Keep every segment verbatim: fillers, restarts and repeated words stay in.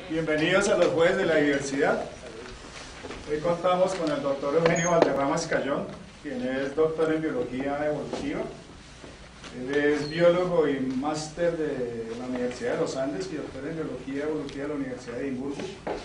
Bienvenidos a los Jueves de la Diversidad. Hoy contamos con el doctor Eugenio Valderrama Escayón, quien es doctor en Biología Evolutiva. Él es biólogo y máster de la Universidad de los Andes y doctor en Biología Evolutiva de la Universidad de Edimburgo.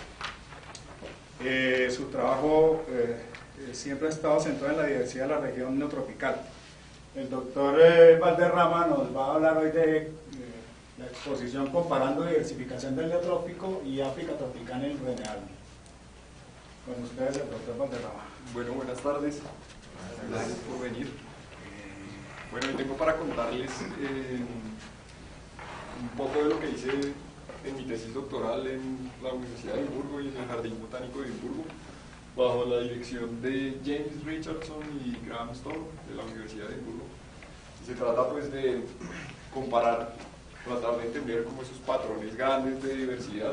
Eh, su trabajo eh, siempre ha estado centrado en la diversidad de la región neotropical. El doctor eh, Valderrama nos va a hablar hoy de eh, la exposición comparando diversificación del neotrópico y África tropical en el Reneal. Con ustedes el doctor Valderrama. Bueno, buenas tardes. Gracias por venir. Bueno, hoy tengo para contarles eh, un poco de lo que hice en mi tesis doctoral en la Universidad de Edimburgo y en el Jardín Botánico de Edimburgo, bajo la dirección de James Richardson y Graham Stone de la Universidad de Edimburgo. Y se trata pues de comparar, tratar de entender como esos patrones grandes de diversidad.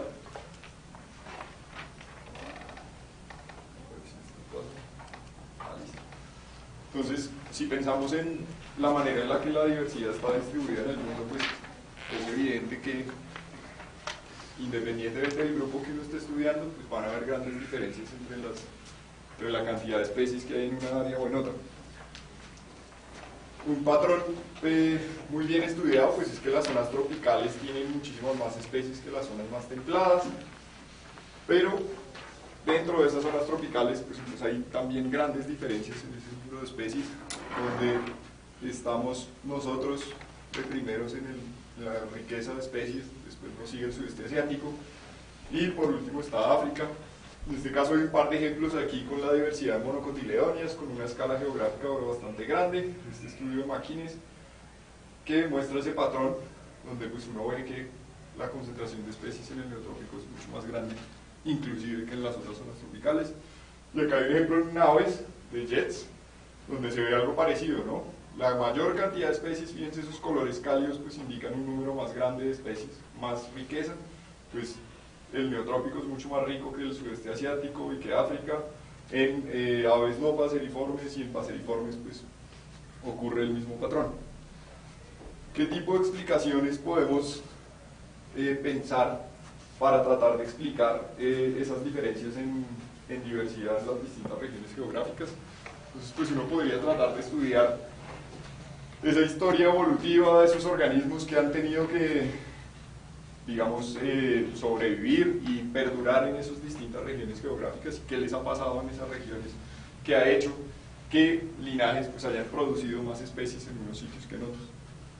Entonces, si pensamos en la manera en la que la diversidad está distribuida en el mundo, pues es evidente que independientemente del grupo que uno esté estudiando, pues van a haber grandes diferencias entre, las, entre la cantidad de especies que hay en una área o en otra. Un patrón eh, muy bien estudiado pues es que las zonas tropicales tienen muchísimas más especies que las zonas más templadas, pero dentro de esas zonas tropicales pues, pues hay también grandes diferencias en ese número de especies, donde estamos nosotros de primeros en, el, en la riqueza de especies, después nos sigue el sudeste asiático y por último está África. En este caso hay un par de ejemplos aquí con la diversidad de monocotiledonias, con una escala geográfica bastante grande, este estudio de Maquines, que muestra ese patrón, donde pues uno ve que la concentración de especies en el neotrópico es mucho más grande, inclusive que en las otras zonas tropicales. Y acá hay un ejemplo en naves de jets, donde se ve algo parecido, ¿no? La mayor cantidad de especies, fíjense esos colores cálidos, pues indican un número más grande de especies, más riqueza, pues el neotrópico es mucho más rico que el sudeste asiático y que África. En eh, aves no paseriformes y en paseriformes pues ocurre el mismo patrón. ¿Qué tipo de explicaciones podemos eh, pensar para tratar de explicar eh, esas diferencias en, en diversidad en las distintas regiones geográficas? Entonces pues uno podría tratar de estudiar esa historia evolutiva de esos organismos que han tenido que, digamos, eh, sobrevivir y perdurar en esas distintas regiones geográficas y qué les ha pasado en esas regiones, que ha hecho que linajes pues, hayan producido más especies en unos sitios que en otros.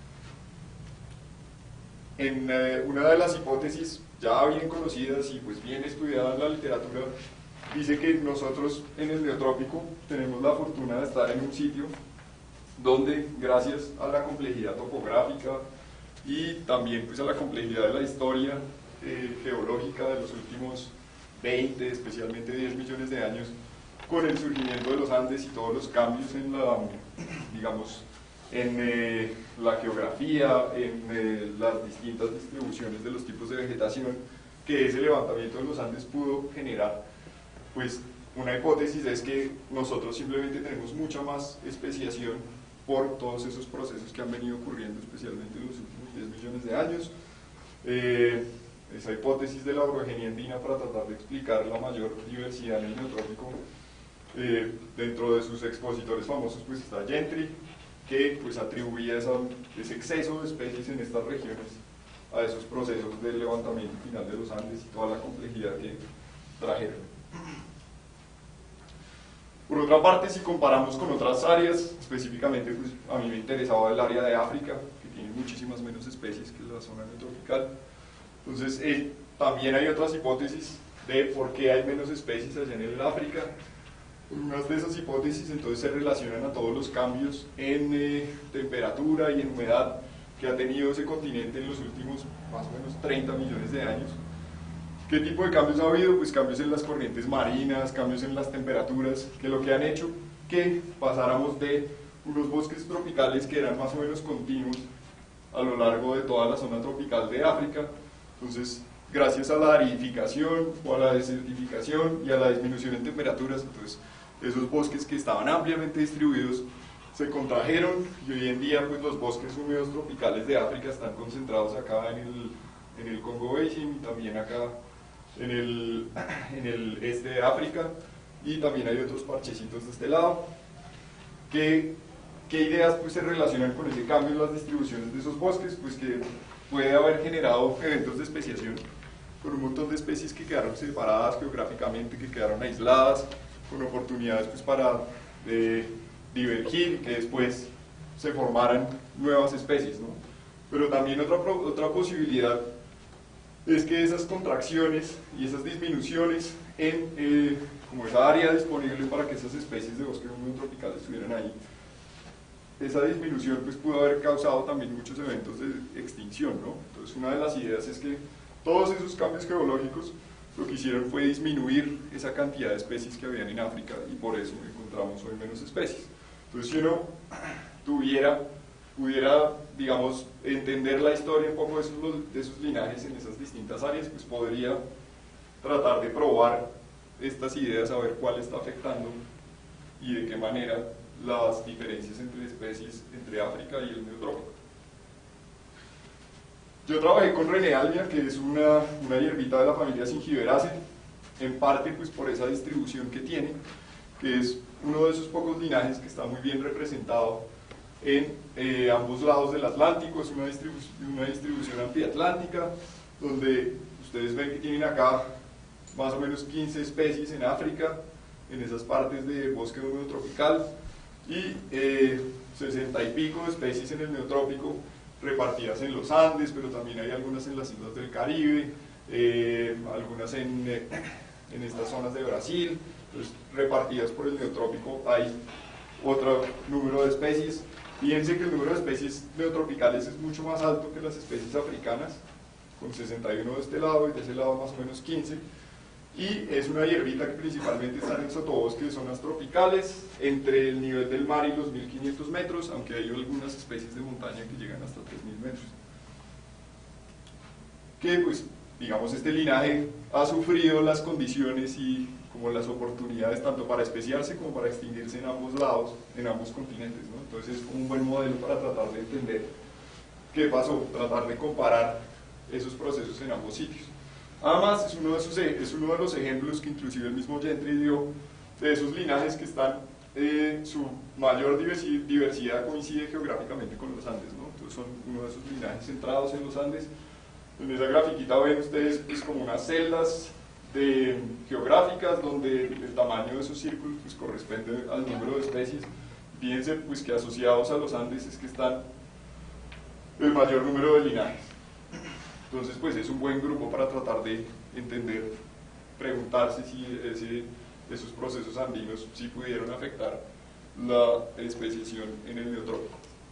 En eh, una de las hipótesis ya bien conocidas y pues bien estudiadas en la literatura, dice que nosotros en el neotrópico tenemos la fortuna de estar en un sitio donde gracias a la complejidad topográfica y también pues a la complejidad de la historia eh, geológica de los últimos veinte, especialmente diez millones de años, con el surgimiento de los Andes y todos los cambios en la, digamos, en eh, la geografía, en eh, las distintas distribuciones de los tipos de vegetación que ese levantamiento de los Andes pudo generar, pues una hipótesis es que nosotros simplemente tenemos mucha más especiación por todos esos procesos que han venido ocurriendo especialmente en los últimos diez millones de años. Eh, esa hipótesis de la orogenia andina para tratar de explicar la mayor diversidad en el neotrópico, eh, dentro de sus expositores famosos pues está Gentry, que pues atribuía esa, ese exceso de especies en estas regiones a esos procesos del levantamiento final de los Andes y toda la complejidad que trajeron. Por otra parte, si comparamos con otras áreas, específicamente pues, a mí me interesaba el área de África, que tiene muchísimas menos especies que la zona neotropical. Entonces, eh, también hay otras hipótesis de por qué hay menos especies allá en el África. Unas de esas hipótesis entonces se relacionan a todos los cambios en eh, temperatura y en humedad que ha tenido ese continente en los últimos más o menos treinta millones de años. ¿Qué tipo de cambios ha habido? Pues cambios en las corrientes marinas, cambios en las temperaturas, que lo que han hecho que pasáramos de unos bosques tropicales que eran más o menos continuos a lo largo de toda la zona tropical de África. Entonces, gracias a la aridificación o a la desertificación y a la disminución en temperaturas, entonces esos bosques que estaban ampliamente distribuidos se contrajeron y hoy en día pues, los bosques húmedos tropicales de África están concentrados acá en el, en el Congo Basin y también acá en el, en el este de África, y también hay otros parchecitos de este lado. ¿Qué, qué ideas pues, se relacionan con ese cambio en las distribuciones de esos bosques? Pues que puede haber generado eventos de especiación con un montón de especies que quedaron separadas geográficamente, que quedaron aisladas, con oportunidades pues, para eh, divergir y que después se formaran nuevas especies, ¿no? Pero también otra, otra posibilidad es que esas contracciones y esas disminuciones en eh, como esa área disponible para que esas especies de bosque húmedo tropical estuvieran ahí, esa disminución pues, pudo haber causado también muchos eventos de extinción, ¿no? Entonces una de las ideas es que todos esos cambios geológicos lo que hicieron fue disminuir esa cantidad de especies que habían en África y por eso encontramos hoy menos especies. Entonces si uno tuviera, pudiera, digamos, entender la historia un poco de esos, de esos linajes en esas distintas áreas, pues podría tratar de probar estas ideas, a ver cuál está afectando y de qué manera las diferencias entre especies entre África y el Neotrópico. Yo trabajé con Renealmia, que es una, una hierbita de la familia Zingiberaceae, en parte pues por esa distribución que tiene, que es uno de esos pocos linajes que está muy bien representado en eh, ambos lados del Atlántico. Es una, distribu una distribución ampliatlántica, donde ustedes ven que tienen acá más o menos quince especies en África, en esas partes de bosque húmedo tropical, y eh, sesenta y pico de especies en el Neotrópico, repartidas en los Andes, pero también hay algunas en las islas del Caribe, eh, algunas en, eh, en estas zonas de Brasil. Entonces, repartidas por el Neotrópico hay otro número de especies. Fíjense que el número de especies neotropicales es mucho más alto que las especies africanas, con sesenta y uno de este lado y de ese lado más o menos quince. Y es una hierbita que principalmente está en sotobosque de zonas tropicales, entre el nivel del mar y los mil quinientos metros, aunque hay algunas especies de montaña que llegan hasta tres mil metros. Que pues, digamos, este linaje ha sufrido las condiciones y como las oportunidades tanto para especiarse como para extinguirse en ambos lados, en ambos continentes, ¿no? Entonces es un buen modelo para tratar de entender qué pasó, tratar de comparar esos procesos en ambos sitios. Además, es uno de, esos, es uno de los ejemplos que inclusive el mismo Gentry dio de esos linajes que están, eh, su mayor diversidad coincide geográficamente con los Andes, ¿no? Entonces son uno de esos linajes centrados en los Andes. En esa grafiquita ven ustedes pues, como unas celdas de, geográficas donde el tamaño de esos círculos pues, corresponde al número de especies. Fíjense pues, que asociados a los Andes es que están el mayor número de linajes. Entonces, pues es un buen grupo para tratar de entender, preguntarse si ese, esos procesos andinos sí pudieron afectar la especiación en el Neotrópico.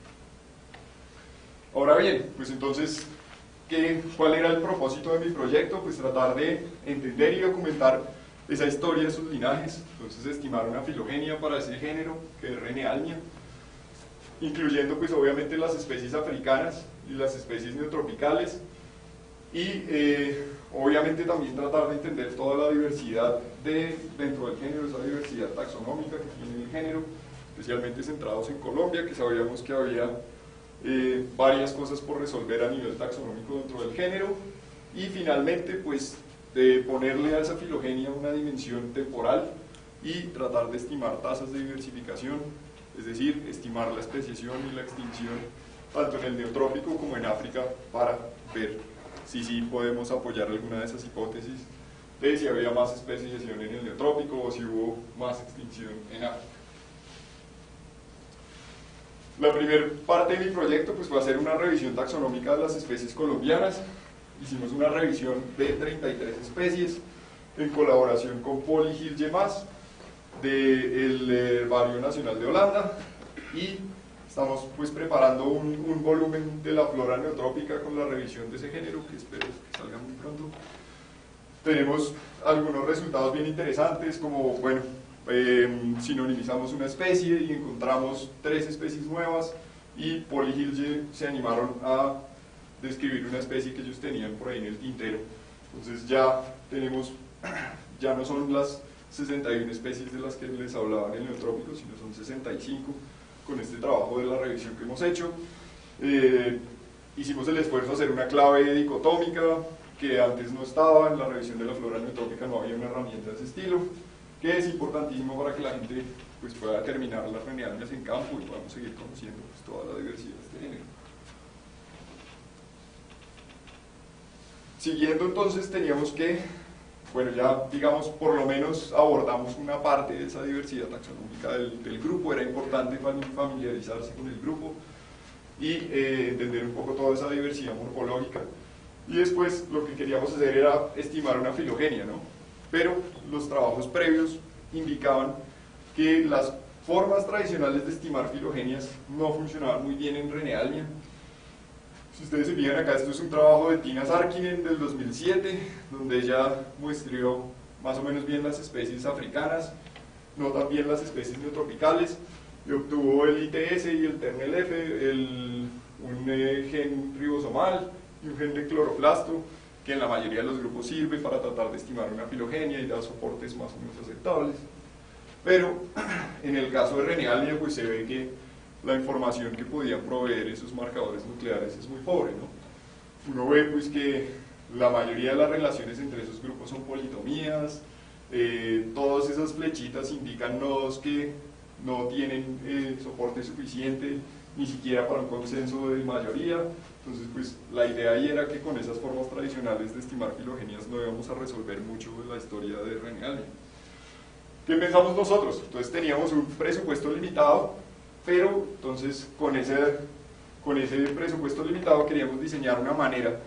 Ahora bien, pues entonces, ¿qué, ¿cuál era el propósito de mi proyecto? Pues tratar de entender y documentar esa historia de sus linajes. Entonces, estimar una filogenia para ese género, que es Renealmia, incluyendo pues obviamente las especies africanas y las especies neotropicales. Y eh, obviamente también tratar de entender toda la diversidad de, dentro del género, esa diversidad taxonómica que tiene el género, especialmente centrados en Colombia, que sabíamos que había eh, varias cosas por resolver a nivel taxonómico dentro del género. Y finalmente, pues, de ponerle a esa filogenia una dimensión temporal y tratar de estimar tasas de diversificación, es decir, estimar la especiación y la extinción tanto en el Neotrópico como en África para ver si sí podemos apoyar alguna de esas hipótesis de si había más especiación en el Neotrópico o si hubo más extinción en África. La primera parte de mi proyecto pues, fue hacer una revisión taxonómica de las especies colombianas. Hicimos una revisión de treinta y tres especies en colaboración con Paul y Gil Yemas del Herbario Nacional de Holanda, y estamos pues preparando un, un volumen de la flora neotrópica con la revisión de ese género, que espero que salga muy pronto. Tenemos algunos resultados bien interesantes, como, bueno, eh, sinonimizamos una especie y encontramos tres especies nuevas, y Paul y Gil se animaron a describir una especie que ellos tenían por ahí en el tintero. Entonces ya tenemos, ya no son las sesenta y una especies de las que les hablaba en el Neotrópico, sino son sesenta y cinco, con este trabajo de la revisión que hemos hecho. Eh, hicimos el esfuerzo de hacer una clave dicotómica que antes no estaba, en la revisión de la flora neotrópica no había una herramienta de ese estilo, que es importantísimo para que la gente pues, pueda terminar las renialmias en campo y podamos seguir conociendo pues, toda la diversidad de este género. Siguiendo entonces teníamos que, bueno ya digamos por lo menos abordamos una parte de esa diversidad taxonómica del, del grupo, era importante familiarizarse con el grupo y eh, entender un poco toda esa diversidad morfológica. Y después lo que queríamos hacer era estimar una filogenia, ¿no? Pero los trabajos previos indicaban que las formas tradicionales de estimar filogenias no funcionaban muy bien en Renealmia. Si ustedes se fijan acá, esto es un trabajo de Tina Sarkkinen del dos mil siete, donde ella muestreó más o menos bien las especies africanas, no tan bien las especies neotropicales, y obtuvo el I T S y el T E R N L F, el, un eh, gen ribosomal y un gen de cloroplasto, que en la mayoría de los grupos sirve para tratar de estimar una filogenia y da soportes más o menos aceptables. Pero en el caso de Renealmia pues se ve que la información que podían proveer esos marcadores nucleares es muy pobre, ¿no? Uno ve pues que la mayoría de las relaciones entre esos grupos son politomías, eh, todas esas flechitas indican nodos que no tienen eh, soporte suficiente ni siquiera para un consenso de mayoría. Entonces pues la idea ahí era que con esas formas tradicionales de estimar filogenias no íbamos a resolver mucho de la historia de Renealmia. ¿Qué pensamos nosotros? Entonces teníamos un presupuesto limitado, pero entonces con ese, con ese presupuesto limitado queríamos diseñar una manera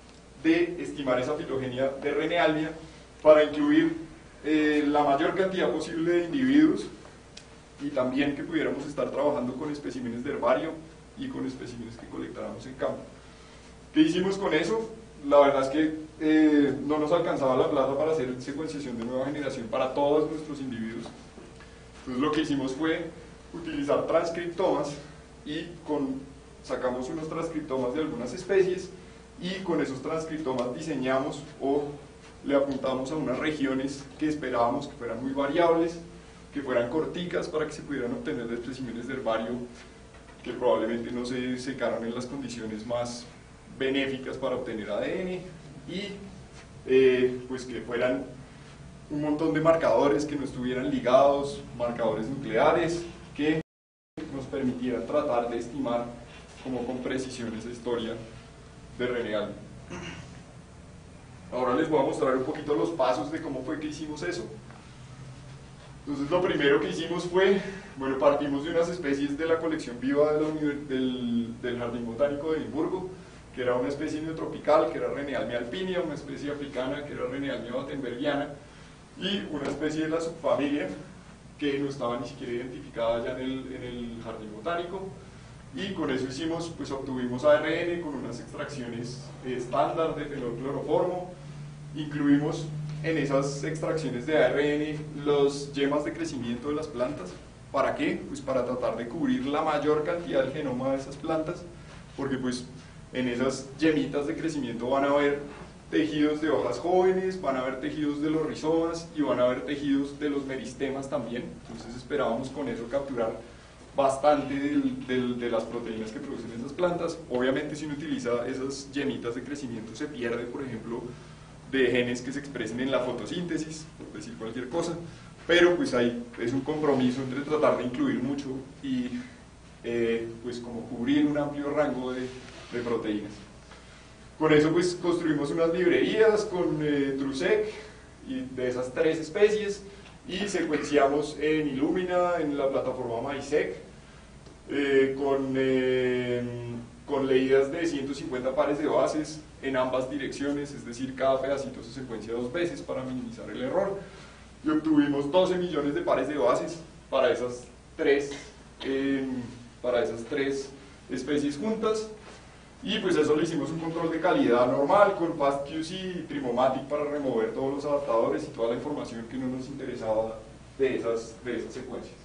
de estimar esa filogenia de Renealmia para incluir eh, la mayor cantidad posible de individuos y también que pudiéramos estar trabajando con especímenes de herbario y con especímenes que colectáramos en campo. ¿Qué hicimos con eso? La verdad es que eh, no nos alcanzaba la plata para hacer secuenciación de nueva generación para todos nuestros individuos. Entonces lo que hicimos fue utilizar transcriptomas y con, sacamos unos transcriptomas de algunas especies y con esos transcriptomas diseñamos o le apuntamos a unas regiones que esperábamos que fueran muy variables, que fueran corticas para que se pudieran obtener de especímenes de herbario que probablemente no se secaran en las condiciones más benéficas para obtener A D N y eh, pues que fueran un montón de marcadores que no estuvieran ligados, marcadores nucleares que nos permitieran tratar de estimar como con precisión esa historia de Renealmia. Ahora les voy a mostrar un poquito los pasos de cómo fue que hicimos eso. Entonces lo primero que hicimos fue, bueno, partimos de unas especies de la colección viva de la del, del Jardín Botánico de Edimburgo, que era una especie neotropical, que era Renealmia alpinea, una especie africana, que era Renealmia battenbergiana, y una especie de la subfamilia, que no estaba ni siquiera identificada ya en el, en el Jardín Botánico, y con eso hicimos, pues obtuvimos A R N con unas extracciones estándar de fenolcloroformo, incluimos en esas extracciones de A R N los yemas de crecimiento de las plantas. ¿Para qué? Pues para tratar de cubrir la mayor cantidad del genoma de esas plantas, porque pues en esas yemitas de crecimiento van a haber tejidos de hojas jóvenes, van a haber tejidos de los rizomas y van a haber tejidos de los meristemas también. Entonces esperábamos con eso capturar bastante del, del, de las proteínas que producen esas plantas. Obviamente si uno utiliza esas yemitas de crecimiento se pierde, por ejemplo, de genes que se expresen en la fotosíntesis, por decir cualquier cosa, pero pues ahí es un compromiso entre tratar de incluir mucho y eh, pues como cubrir un amplio rango de, de proteínas. Con eso pues construimos unas librerías con eh, TrueSeq y de esas tres especies y secuenciamos en Illumina, en la plataforma MySeq, eh, con, eh, con leídas de ciento cincuenta pares de bases en ambas direcciones, es decir, cada pedacito se secuencia dos veces para minimizar el error, y obtuvimos doce millones de pares de bases para esas tres, eh, para esas tres especies juntas, y pues eso le hicimos un control de calidad normal con FastQC y Trimomatic para remover todos los adaptadores y toda la información que no nos interesaba de esas, de esas secuencias.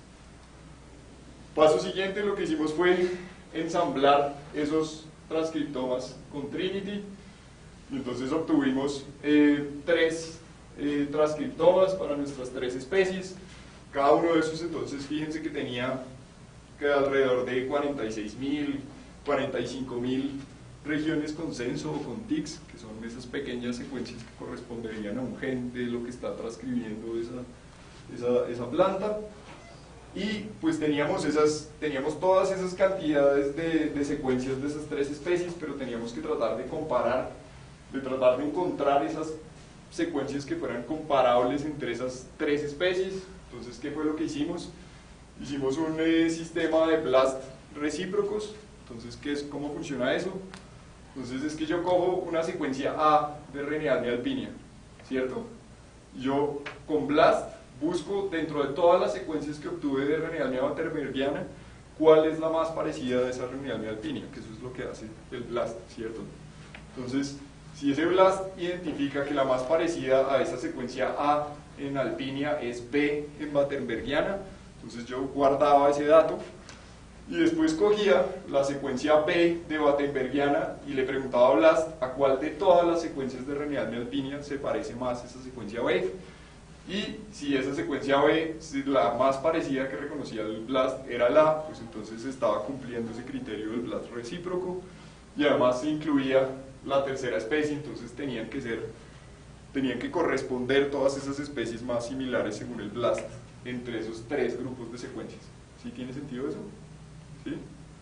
Paso siguiente, lo que hicimos fue ensamblar esos transcriptomas con Trinity, y entonces obtuvimos eh, tres eh, transcriptomas para nuestras tres especies. Cada uno de esos entonces fíjense que tenía que alrededor de cuarenta y seis mil, cuarenta y cinco mil regiones con censo o con tics, que son esas pequeñas secuencias que corresponderían a un gen de lo que está transcribiendo esa, esa, esa planta. Y pues teníamos, esas, teníamos todas esas cantidades de, de secuencias de esas tres especies, pero teníamos que tratar de comparar, de tratar de encontrar esas secuencias que fueran comparables entre esas tres especies. Entonces, ¿qué fue lo que hicimos? Hicimos un eh, sistema de BLAST recíprocos. Entonces, ¿qué es, ¿cómo funciona eso? Entonces es que yo cojo una secuencia A de Renialmia alpinia, ¿cierto? Yo con BLAST busco dentro de todas las secuencias que obtuve de Renialmia waterbergiana cuál es la más parecida de esa Renialmia alpinia, que eso es lo que hace el BLAST, ¿cierto? Entonces, si ese BLAST identifica que la más parecida a esa secuencia A en alpinia es B en waterbergiana, entonces yo guardaba ese dato y después cogía la secuencia B de Battenbergiana y le preguntaba a BLAST a cuál de todas las secuencias de Renialmia alpinia se parece más esa secuencia B. Y si esa secuencia B, si la más parecida que reconocía el BLAST era la A, pues entonces estaba cumpliendo ese criterio del BLAST recíproco, y además se incluía la tercera especie, entonces tenían que ser, tenían que corresponder todas esas especies más similares según el BLAST entre esos tres grupos de secuencias. ¿Sí tiene sentido eso? ¿Sí?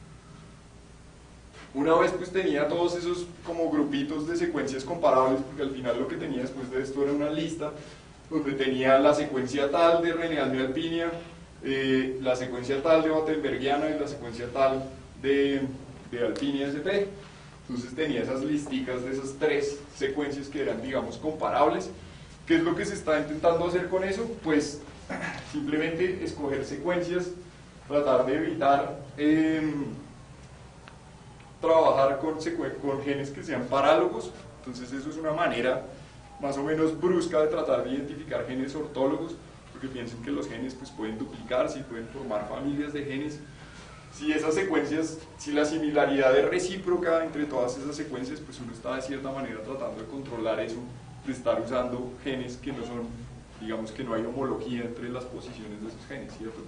Una vez pues tenía todos esos como grupitos de secuencias comparables, porque al final lo que tenía después de esto era una lista donde tenía la secuencia tal de Renialmia alpinia, eh, la secuencia tal de Battenbergiana y la secuencia tal de, de Alpinia S P. Entonces tenía esas listicas de esas tres secuencias que eran, digamos, comparables. ¿Qué es lo que se está intentando hacer con eso? Pues simplemente escoger secuencias, tratar de evitar eh, trabajar con, con genes que sean parálogos. Entonces eso es una manera más o menos brusca de tratar de identificar genes ortólogos, porque piensen que los genes pues, pueden duplicarse y pueden formar familias de genes. Si esas secuencias, si la similaridad es recíproca entre todas esas secuencias, pues uno está de cierta manera tratando de controlar eso, de estar usando genes que no son, digamos que no hay homología entre las posiciones de esos genes, ¿cierto?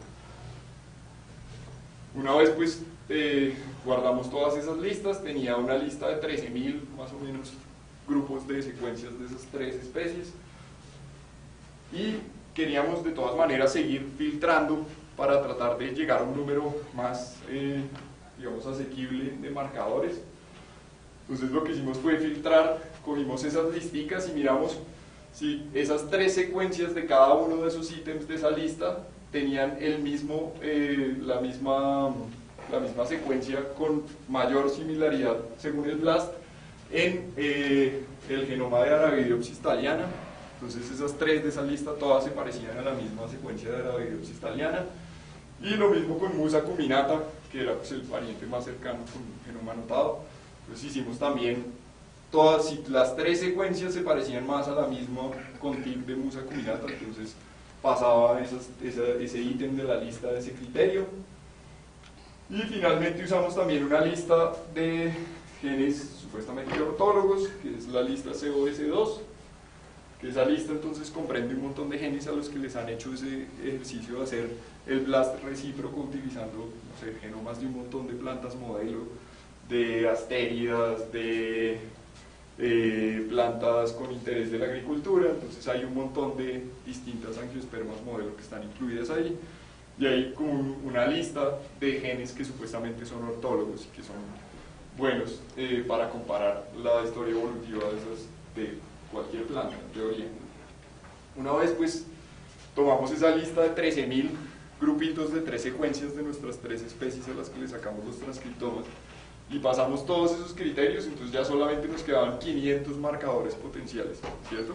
Una vez pues eh, guardamos todas esas listas, tenía una lista de trece mil más o menos grupos de secuencias de esas tres especies y queríamos de todas maneras seguir filtrando para tratar de llegar a un número más, eh, digamos, asequible de marcadores. Entonces lo que hicimos fue filtrar, cogimos esas listicas y miramos si esas tres secuencias de cada uno de esos ítems de esa lista tenían el mismo, eh, la, misma, la misma secuencia con mayor similaridad según el BLAST en eh, el genoma de Arabidiopsis thaliana. Entonces esas tres de esa lista todas se parecían a la misma secuencia de Arabidiopsis thaliana. Y lo mismo con Musa cuminata, que era pues, el pariente más cercano con un genoma anotado. Entonces hicimos también todas, si las tres secuencias se parecían más a la misma con T I C de Musa cuminata, entonces pasaba esas, esa, ese ítem de la lista de ese criterio. Y finalmente usamos también una lista de genes supuestamente ortólogos, que es la lista C O S dos, que esa lista entonces comprende un montón de genes a los que les han hecho ese ejercicio de hacer el BLAST recíproco utilizando, no sé, genomas de un montón de plantas modelo, de astéridas, de eh, plantas con interés de la agricultura. Entonces hay un montón de distintas angiospermas modelo que están incluidas ahí, y hay como una lista de genes que supuestamente son ortólogos y que son buenos eh, para comparar la historia evolutiva de, esas, de cualquier planta, en teoría. Una vez pues tomamos esa lista de trece mil grupitos de tres secuencias de nuestras tres especies a las que le sacamos los transcriptomas y pasamos todos esos criterios, entonces ya solamente nos quedaban quinientos marcadores potenciales, ¿cierto?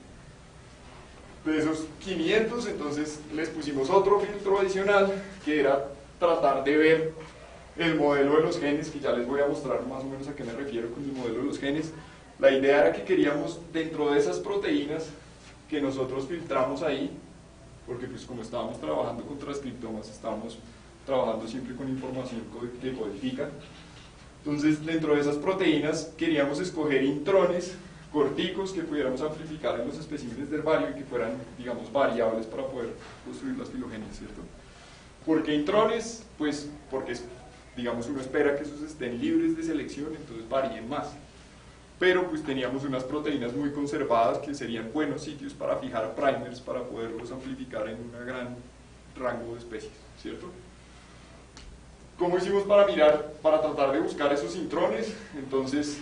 De esos quinientos entonces les pusimos otro filtro adicional que era tratar de ver el modelo de los genes, que ya les voy a mostrar más o menos a qué me refiero con el modelo de los genes. La idea era que queríamos dentro de esas proteínas que nosotros filtramos ahí, porque pues como estábamos trabajando con transcriptomas, estábamos trabajando siempre con información que codifica. Entonces dentro de esas proteínas queríamos escoger intrones corticos que pudiéramos amplificar en los especímenes de herbario y que fueran, digamos, variables para poder construir las filogenias, ¿cierto? ¿Por qué intrones? Pues porque digamos, uno espera que esos estén libres de selección, entonces varíen más. Pero pues teníamos unas proteínas muy conservadas que serían buenos sitios para fijar primers para poderlos amplificar en un gran rango de especies, ¿cierto? ¿Cómo hicimos para mirar, para tratar de buscar esos intrones? Entonces,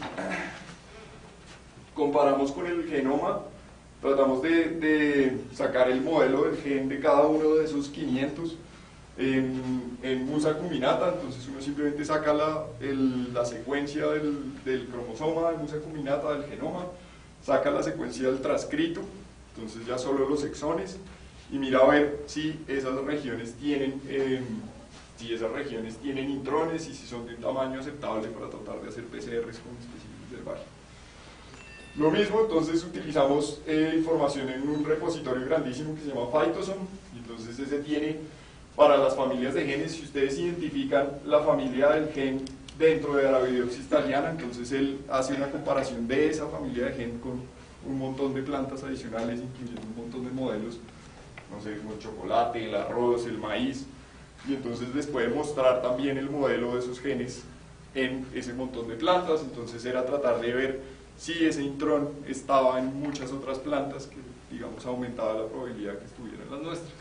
comparamos con el genoma, tratamos de, de sacar el modelo del gen de cada uno de esos quinientos en, en Musa acuminata. Entonces uno simplemente saca la, el, la secuencia del, del cromosoma de Musa acuminata, del genoma, saca la secuencia del transcrito, entonces ya solo los exones, y mira a ver si esas regiones tienen, eh, si esas regiones tienen intrones y si son de un tamaño aceptable para tratar de hacer P C Rs con especímenes del barrio. Lo mismo, entonces utilizamos eh, información en un repositorio grandísimo que se llama Phytosome, y entonces ese tiene para las familias de genes, si ustedes identifican la familia del gen dentro de Arabidopsis thaliana, entonces él hace una comparación de esa familia de gen con un montón de plantas adicionales, incluyendo un montón de modelos, no sé, como el chocolate, el arroz, el maíz, y entonces les puede mostrar también el modelo de esos genes en ese montón de plantas. Entonces era tratar de ver si ese intrón estaba en muchas otras plantas, que digamos aumentaba la probabilidad que estuviera en las nuestras.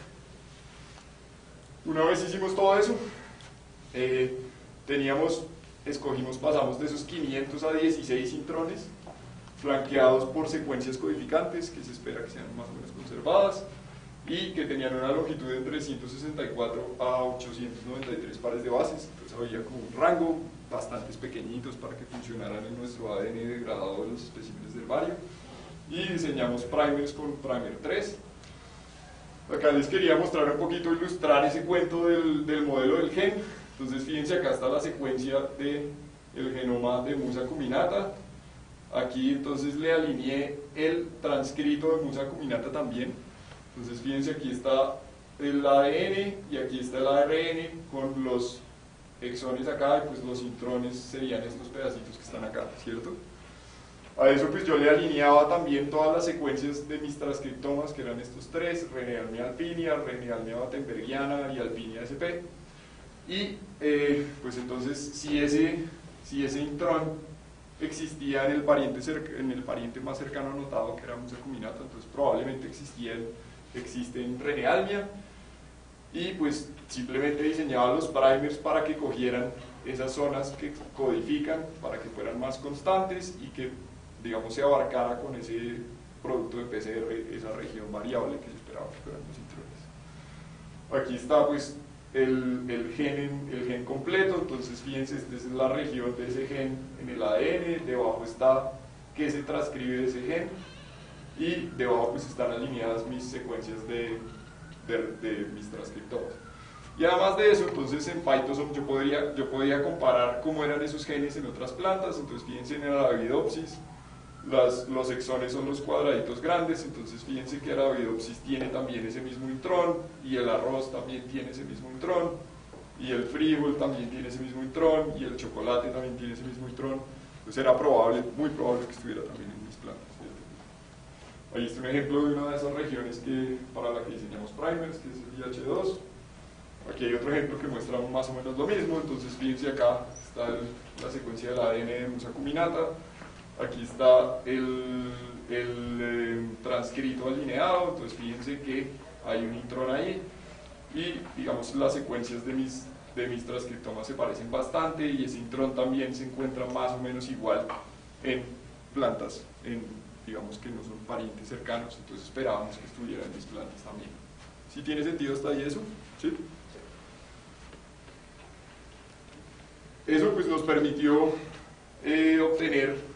Una vez hicimos todo eso, eh, teníamos, escogimos, pasamos de esos quinientos a dieciséis intrones, flanqueados por secuencias codificantes, que se espera que sean más o menos conservadas, y que tenían una longitud de entre ciento sesenta y cuatro a ochocientos noventa y tres pares de bases. Entonces había como un rango, bastantes pequeñitos para que funcionaran en nuestro A D N degradado de los especímenes del barrio, y diseñamos primers con primer tres. Acá les quería mostrar un poquito, ilustrar ese cuento del, del modelo del gen. Entonces fíjense, acá está la secuencia del genoma de Musa acuminata. Aquí entonces le alineé el transcrito de Musa acuminata también. Entonces fíjense, aquí está el A D N y aquí está el A R N con los exones acá, y pues los intrones serían estos pedacitos que están acá, ¿cierto? A eso pues yo le alineaba también todas las secuencias de mis transcriptomas, que eran estos tres: Renealmia alpinia, Renealmia battenbergiana y Alpinia S P. Y eh, pues entonces si ese, si ese intrón existía en el, pariente cerca, en el pariente más cercano anotado, que era Musa acuminata, entonces probablemente existía en, existe en Renealmia, y pues simplemente diseñaba los primers para que cogieran esas zonas que codifican, para que fueran más constantes y que, digamos, se abarcara con ese producto de P C R esa región variable que yo esperaba que fueran los intrones. Aquí está pues el, el, gen, el gen completo. Entonces fíjense, esta es la región de ese gen en el A D N, debajo está qué se transcribe de ese gen, y debajo pues están alineadas mis secuencias de, de, de mis transcriptomas. Y además de eso, entonces en Phytosome yo podría, yo podía comparar cómo eran esos genes en otras plantas. Entonces fíjense, en el Arabidopsis Las, los exones son los cuadraditos grandes, entonces fíjense que el Arabidopsis tiene también ese mismo intrón, y el arroz también tiene ese mismo intrón, y el frijol también tiene ese mismo intrón, y el chocolate también tiene ese mismo intrón. Entonces era probable, muy probable que estuviera también en mis plantas, ¿cierto? Ahí está un ejemplo de una de esas regiones que, para la que diseñamos primers, que es el I H dos. Aquí hay otro ejemplo que muestra más o menos lo mismo. Entonces fíjense, acá está el, la secuencia del A D N de Musa acuminata. Aquí está el, el eh, transcrito alineado, entonces fíjense que hay un intrón ahí, y digamos las secuencias de mis, de mis transcriptomas se parecen bastante, y ese intrón también se encuentra más o menos igual en plantas, en, digamos que no son parientes cercanos, entonces esperábamos que estuviera en mis plantas también. ¿Sí tiene sentido hasta ahí eso? ¿Sí? Eso pues nos permitió eh, obtener,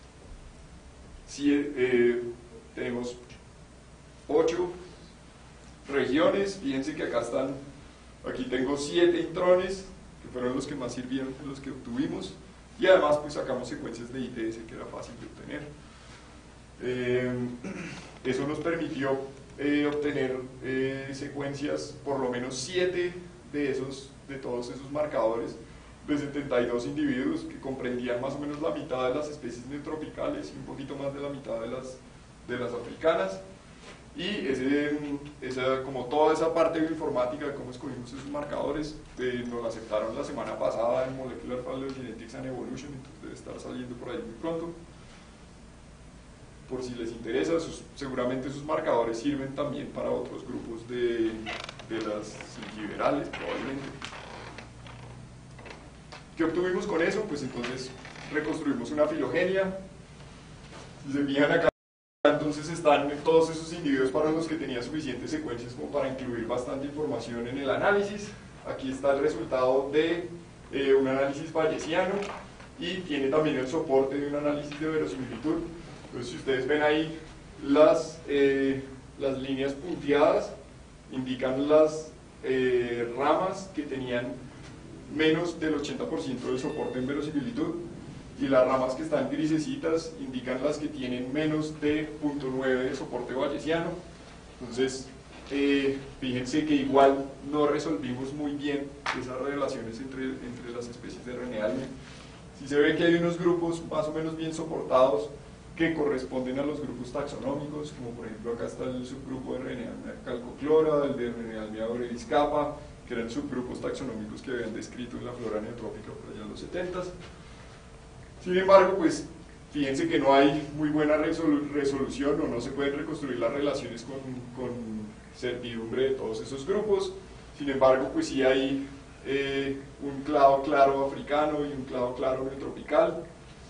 si eh, tenemos ocho regiones. Fíjense que acá están, aquí tengo siete intrones, que fueron los que más sirvieron, los que obtuvimos, y además pues sacamos secuencias de I T S que era fácil de obtener. Eh, eso nos permitió eh, obtener eh, secuencias, por lo menos siete de, esos, de todos esos marcadores, de setenta y dos individuos, que comprendían más o menos la mitad de las especies neotropicales y un poquito más de la mitad de las, de las africanas. Y ese, esa, como toda esa parte bioinformática de cómo escogimos esos marcadores, eh, nos la aceptaron la semana pasada en Molecular Paleogenetics and Evolution, entonces debe estar saliendo por ahí muy pronto. Por si les interesa, sus, seguramente esos marcadores sirven también para otros grupos de, de las zingiberales, probablemente. ¿Qué obtuvimos con eso? Pues entonces reconstruimos una filogenia. Si se fijan acá, entonces están todos esos individuos para los que tenía suficientes secuencias como para incluir bastante información en el análisis. Aquí está el resultado de eh, un análisis bayesiano y tiene también el soporte de un análisis de verosimilitud. Entonces, si ustedes ven ahí, las, eh, las líneas punteadas indican las eh, ramas que tenían menos del ochenta por ciento del soporte en verosimilitud, y las ramas que están grisecitas indican las que tienen menos de cero punto nueve de soporte bayesiano. Entonces, eh, fíjense que igual no resolvimos muy bien esas relaciones entre, entre las especies de Renealmia. Si se ve que hay unos grupos más o menos bien soportados que corresponden a los grupos taxonómicos, como por ejemplo acá está el subgrupo de Renealmia calcoclora, el de Renealmia orelis capa, que eran subgrupos taxonómicos que habían descrito en la flora neotrópica por allá en los setentas. Sin embargo, pues fíjense que no hay muy buena resolu resolución o no se pueden reconstruir las relaciones con, con certidumbre de todos esos grupos. Sin embargo, pues sí hay eh, un clado claro africano y un clado claro neotropical.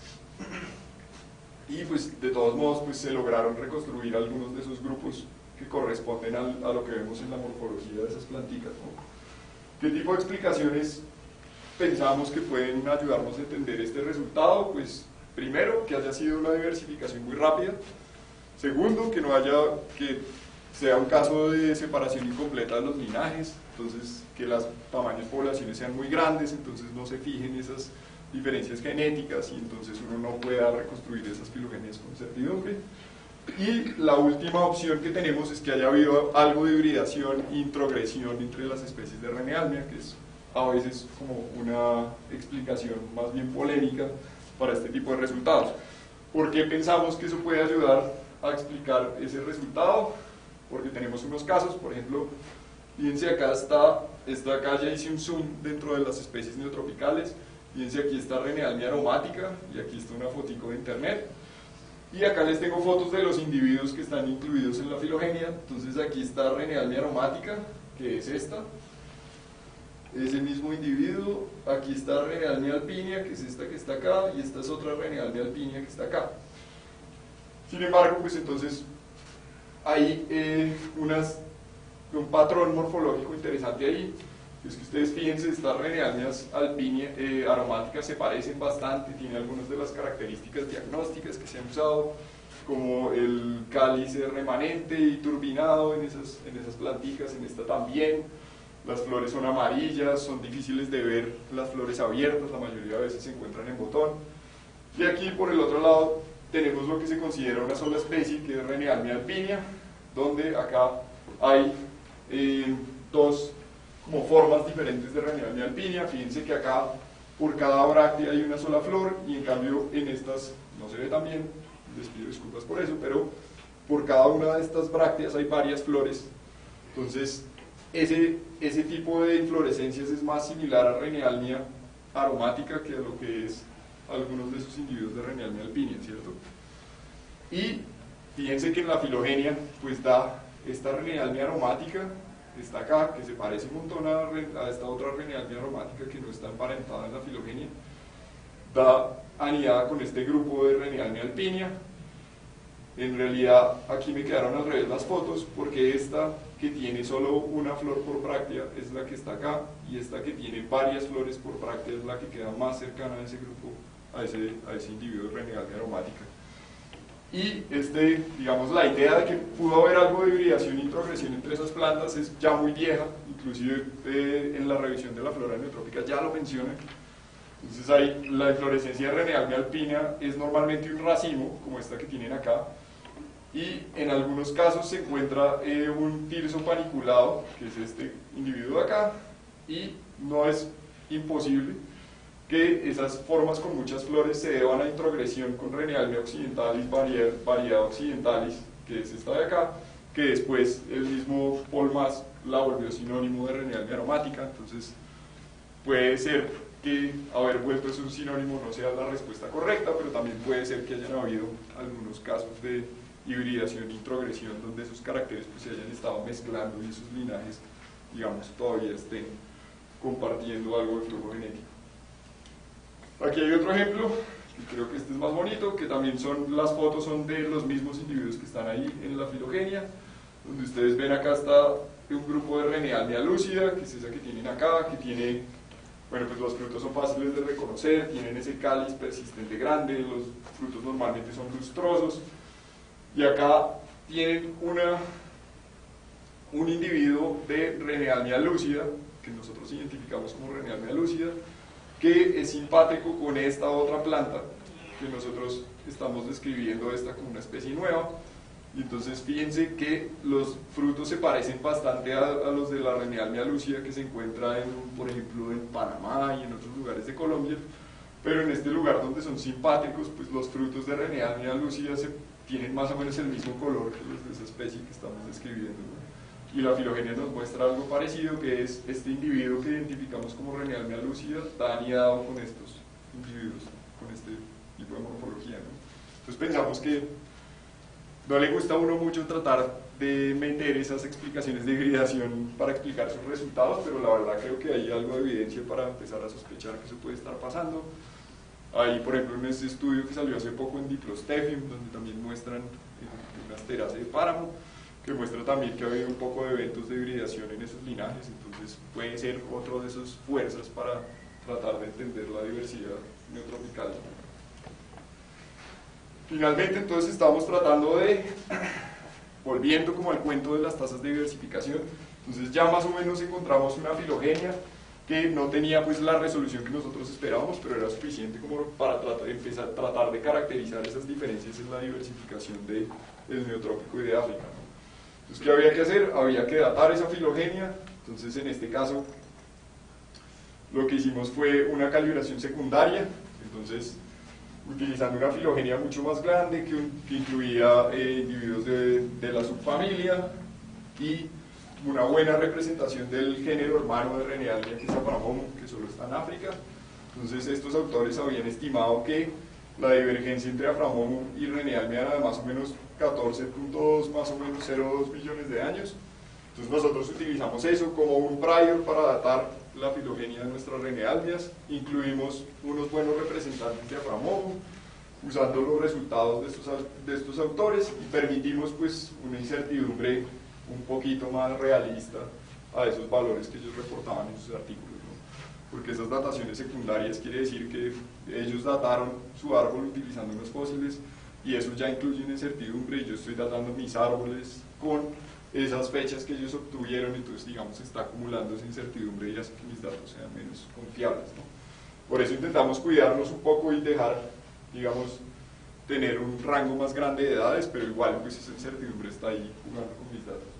Y pues de todos modos pues se lograron reconstruir algunos de esos grupos que corresponden al, a lo que vemos en la morfología de esas plantitas, ¿no? ¿Qué tipo de explicaciones pensamos que pueden ayudarnos a entender este resultado? Pues primero, que haya sido una diversificación muy rápida. Segundo, que no haya, que sea un caso de separación incompleta de los linajes, entonces que los tamaños de poblaciones sean muy grandes, entonces no se fijen esas diferencias genéticas y entonces uno no pueda reconstruir esas filogenias con certidumbre. Y la última opción que tenemos es que haya habido algo de hibridación e introgresión entre las especies de Renealmia, que es a veces como una explicación más bien polémica para este tipo de resultados. ¿Por qué pensamos que eso puede ayudar a explicar ese resultado? Porque tenemos unos casos, por ejemplo, fíjense acá está, esta acá ya hice un zoom dentro de las especies neotropicales, fíjense aquí está Renealmia aromática y aquí está una fotico de internet. Y acá les tengo fotos de los individuos que están incluidos en la filogenia. Entonces aquí está Renealmia aromática, que es esta, ese mismo individuo. Aquí está Renealmia alpinea, que es esta que está acá, y esta es otra Renealmia alpinea que está acá. Sin embargo, pues entonces hay eh, unas, un patrón morfológico interesante ahí. Es que ustedes fíjense, estas Renealmias alpinea, eh, aromáticas se parecen bastante, tienen algunas de las características diagnósticas que se han usado, como el cáliz remanente y turbinado en esas, en esas planticas, en esta también. Las flores son amarillas, son difíciles de ver las flores abiertas, la mayoría de veces se encuentran en botón. Y aquí por el otro lado tenemos lo que se considera una sola especie, que es Renealmia alpinea, donde acá hay eh, dos como formas diferentes de Renealmia alpinea. Fíjense que acá por cada bráctea hay una sola flor, y en cambio en estas no se ve tan bien, les pido disculpas por eso, pero por cada una de estas brácteas hay varias flores. Entonces ese, ese tipo de inflorescencias es más similar a Renealmia aromática que a lo que es algunos de esos individuos de Renealmia alpinea, ¿cierto? Y fíjense que en la filogenia pues da esta Renealmia aromática, está acá, que se parece un montón a, a esta otra Renealmia aromática que no está emparentada en la filogenia, da anidada con este grupo de Renealmia alpinea. En realidad aquí me quedaron al revés las fotos, porque esta que tiene solo una flor por bráctea es la que está acá, y esta que tiene varias flores por bráctea es la que queda más cercana a ese grupo, a ese, a ese individuo de Renealmia aromática. Y este, digamos, la idea de que pudo haber algo de hibridación e introgresión entre esas plantas es ya muy vieja, inclusive eh, en la revisión de la flora neotrópica ya lo mencionan. Entonces ahí la inflorescencia de Renealmia alpinea es normalmente un racimo, como esta que tienen acá, y en algunos casos se encuentra eh, un tirso paniculado, que es este individuo de acá, y no es imposible que esas formas con muchas flores se deban a introgresión con Renealmia occidentalis, variedad occidentalis, que es esta de acá, que después el mismo Paul Mas la volvió sinónimo de Renialmia aromática. Entonces puede ser que haber vuelto es un sinónimo no sea la respuesta correcta, pero también puede ser que hayan habido algunos casos de hibridación e introgresión donde esos caracteres pues se hayan estado mezclando y esos linajes, digamos, todavía estén compartiendo algo de flujo genético. Aquí hay otro ejemplo, que creo que este es más bonito, que también son, las fotos son de los mismos individuos que están ahí en la filogenia, donde ustedes ven acá está un grupo de Renialmia lúcida, que es esa que tienen acá, que tiene, bueno, pues los frutos son fáciles de reconocer, tienen ese cáliz persistente grande, los frutos normalmente son lustrosos, y acá tienen una, un individuo de Renialmia lúcida, que nosotros identificamos como Renialmia lúcida, que es simpático con esta otra planta, que nosotros estamos describiendo esta como una especie nueva. Y entonces fíjense que los frutos se parecen bastante a, a los de la Renialmia lúcida que se encuentra, en, por ejemplo, en Panamá y en otros lugares de Colombia, pero en este lugar donde son simpáticos, pues los frutos de Renialmia lúcida se, tienen más o menos el mismo color que los de esa especie que estamos describiendo, ¿no? Y la filogenia nos muestra algo parecido, que es este individuo que identificamos como Renialmia lúcida está anidado con estos individuos, con este tipo de morfología, ¿no? Entonces pensamos que no le gusta a uno mucho tratar de meter esas explicaciones de hibridación para explicar sus resultados, pero la verdad creo que hay algo de evidencia para empezar a sospechar que eso puede estar pasando. Hay, por ejemplo, en este estudio que salió hace poco en Diplostephium, donde también muestran eh, unas teras de páramo, que muestra también que ha habido un poco de eventos de hibridación en esos linajes, entonces puede ser otro de esas fuerzas para tratar de entender la diversidad neotropical. Finalmente, entonces, estamos tratando de, volviendo como al cuento de las tasas de diversificación, entonces ya más o menos encontramos una filogenia que no tenía pues la resolución que nosotros esperábamos, pero era suficiente como para tratar, empezar, tratar de caracterizar esas diferencias en la diversificación de, del neotrópico y de África, ¿no? Entonces, ¿qué había que hacer? Había que datar esa filogenia. Entonces, en este caso, lo que hicimos fue una calibración secundaria, entonces utilizando una filogenia mucho más grande que, un, que incluía eh, individuos de, de la subfamilia y una buena representación del género hermano de Renialmia, que es Aframomum, que solo está en África. Entonces estos autores habían estimado que la divergencia entre Aframomum y Renialmia era de más o menos catorce punto dos, más o menos cero punto dos millones de años. Entonces nosotros utilizamos eso como un prior para datar la filogenia de nuestras Renialmias, incluimos unos buenos representantes de Aframomum, usando los resultados de estos, de estos autores, y permitimos pues una incertidumbre un poquito más realista a esos valores que ellos reportaban en sus artículos, ¿no? Porque esas dataciones secundarias quiere decir que ellos dataron su árbol utilizando unos fósiles, y eso ya incluye una incertidumbre, y yo estoy datando mis árboles con esas fechas que ellos obtuvieron, entonces digamos se está acumulando esa incertidumbre y hace que mis datos sean menos confiables, ¿no? Por eso intentamos cuidarnos un poco y dejar, digamos, tener un rango más grande de edades, pero igual pues esa incertidumbre está ahí jugando con mis datos,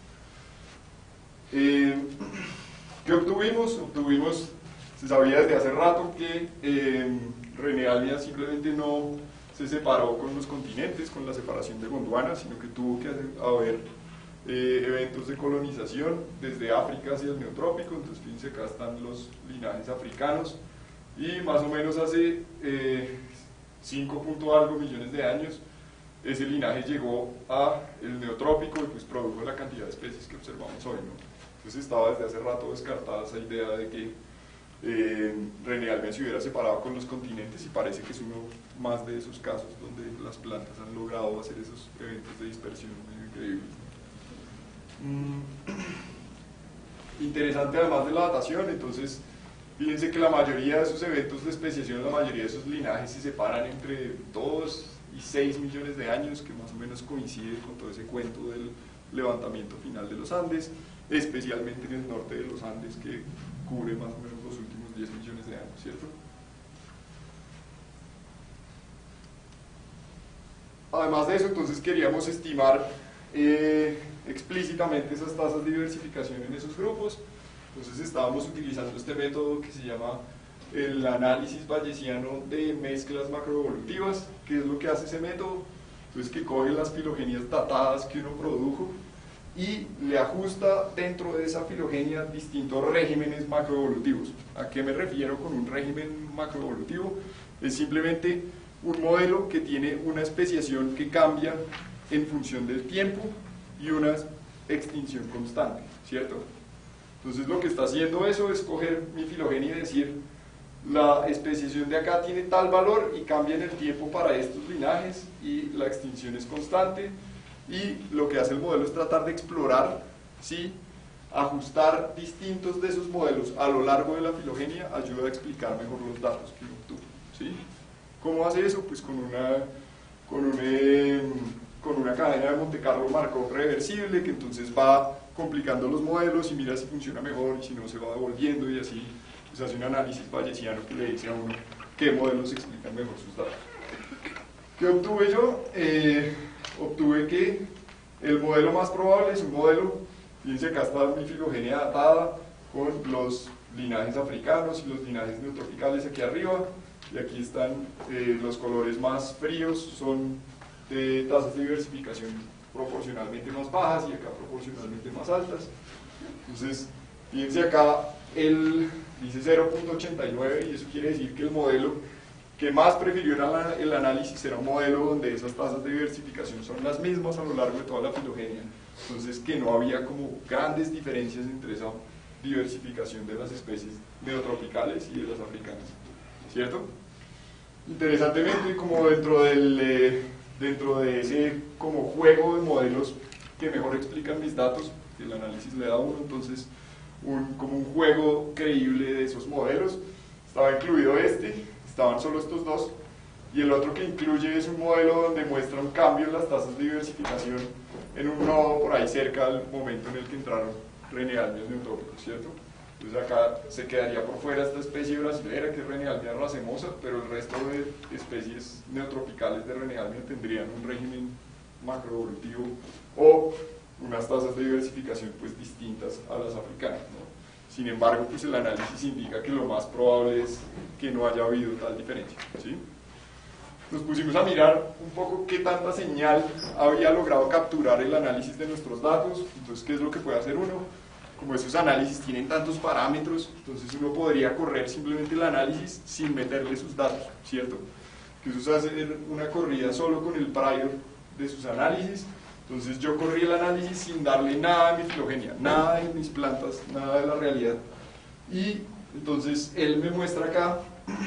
¿no? eh, ¿Qué obtuvimos? Obtuvimos, se sabía desde hace rato que eh, Renialmia simplemente no se separó con los continentes, con la separación de Gondwana, sino que tuvo que haber Eh, eventos de colonización desde África hacia el neotrópico. Entonces fíjense, acá están los linajes africanos, y más o menos hace eh, cinco punto algo millones de años ese linaje llegó a el neotrópico y pues produjo la cantidad de especies que observamos hoy, ¿no? Entonces estaba desde hace rato descartada esa idea de que eh, Renialmia se hubiera separado con los continentes, y parece que es uno más de esos casos donde las plantas han logrado hacer esos eventos de dispersión muy increíbles. Mm. Interesante además de la datación, entonces fíjense que la mayoría de esos eventos de especiación, la mayoría de esos linajes se separan entre dos y seis millones de años, que más o menos coincide con todo ese cuento del levantamiento final de los Andes, especialmente en el norte de los Andes, que cubre más o menos los últimos diez millones de años, ¿cierto? Además de eso, entonces queríamos estimar eh, explícitamente esas tasas de diversificación en esos grupos. Entonces estábamos utilizando este método que se llama el análisis bayesiano de mezclas macroevolutivas. ¿Qué es lo que hace ese método? Entonces, que coge las filogenias datadas que uno produjo le ajusta dentro de esa filogenia distintos regímenes macroevolutivos. ¿A qué me refiero con un régimen macroevolutivo? Es simplemente un modelo que tiene una especiación que cambia en función del tiempo y una extinción constante, ¿cierto? Entonces lo que está haciendo eso es coger mi filogenia y decir, la especiación de acá tiene tal valor y cambia en el tiempo para estos linajes y la extinción es constante, y lo que hace el modelo es tratar de explorar, ¿sí?, ajustar distintos de esos modelos a lo largo de la filogenia ayuda a explicar mejor los datos que uno obtuvo, ¿sí? ¿Cómo hace eso? Pues con una, con un, eh, con una cadena de Monte Carlo Markov reversible que entonces va complicando los modelos y mira si funciona mejor y si no se va devolviendo, y así pues hace un análisis bayesiano que le dice a uno qué modelos explican mejor sus datos. ¿Qué obtuve yo? Eh, obtuve que el modelo más probable es un modelo, fíjense acá está mi filogenia datada con los linajes africanos y los linajes neotropicales aquí arriba, y aquí están eh, los colores más fríos, son de tasas de diversificación proporcionalmente más bajas y acá proporcionalmente más altas. Entonces, fíjense acá, el dice cero punto ochenta y nueve, y eso quiere decir que el modelo que más prefirió el análisis era un modelo donde esas tasas de diversificación son las mismas a lo largo de toda la filogenia, entonces que no había como grandes diferencias entre esa diversificación de las especies neotropicales y de las africanas, ¿cierto? Interesantemente, como dentro del eh, dentro de ese como juego de modelos que mejor explican mis datos, que el análisis le da a uno, entonces un, como un juego creíble de esos modelos, estaba incluido este, estaban solo estos dos, y el otro que incluye es un modelo donde muestra un cambio en las tasas de diversificación en un nodo por ahí cerca del momento en el que entraron renealmias neotrópicos, ¿cierto? Entonces acá se quedaría por fuera esta especie brasilera que es Renealmia racemosa, pero el resto de especies neotropicales de Renealmia tendrían un régimen macroevolutivo o unas tasas de diversificación pues distintas a las africanas, ¿no? Sin embargo, pues el análisis indica que lo más probable es que no haya habido tal diferencia, ¿sí? Nos pusimos a mirar un poco qué tanta señal había logrado capturar el análisis de nuestros datos. Entonces, ¿qué es lo que puede hacer uno? Como esos análisis tienen tantos parámetros, entonces uno podría correr simplemente el análisis sin meterle sus datos, ¿cierto? Que eso es hacer una corrida solo con el prior de sus análisis. Entonces yo corrí el análisis sin darle nada a mi filogenia, nada de mis plantas, nada de la realidad. Y entonces él me muestra acá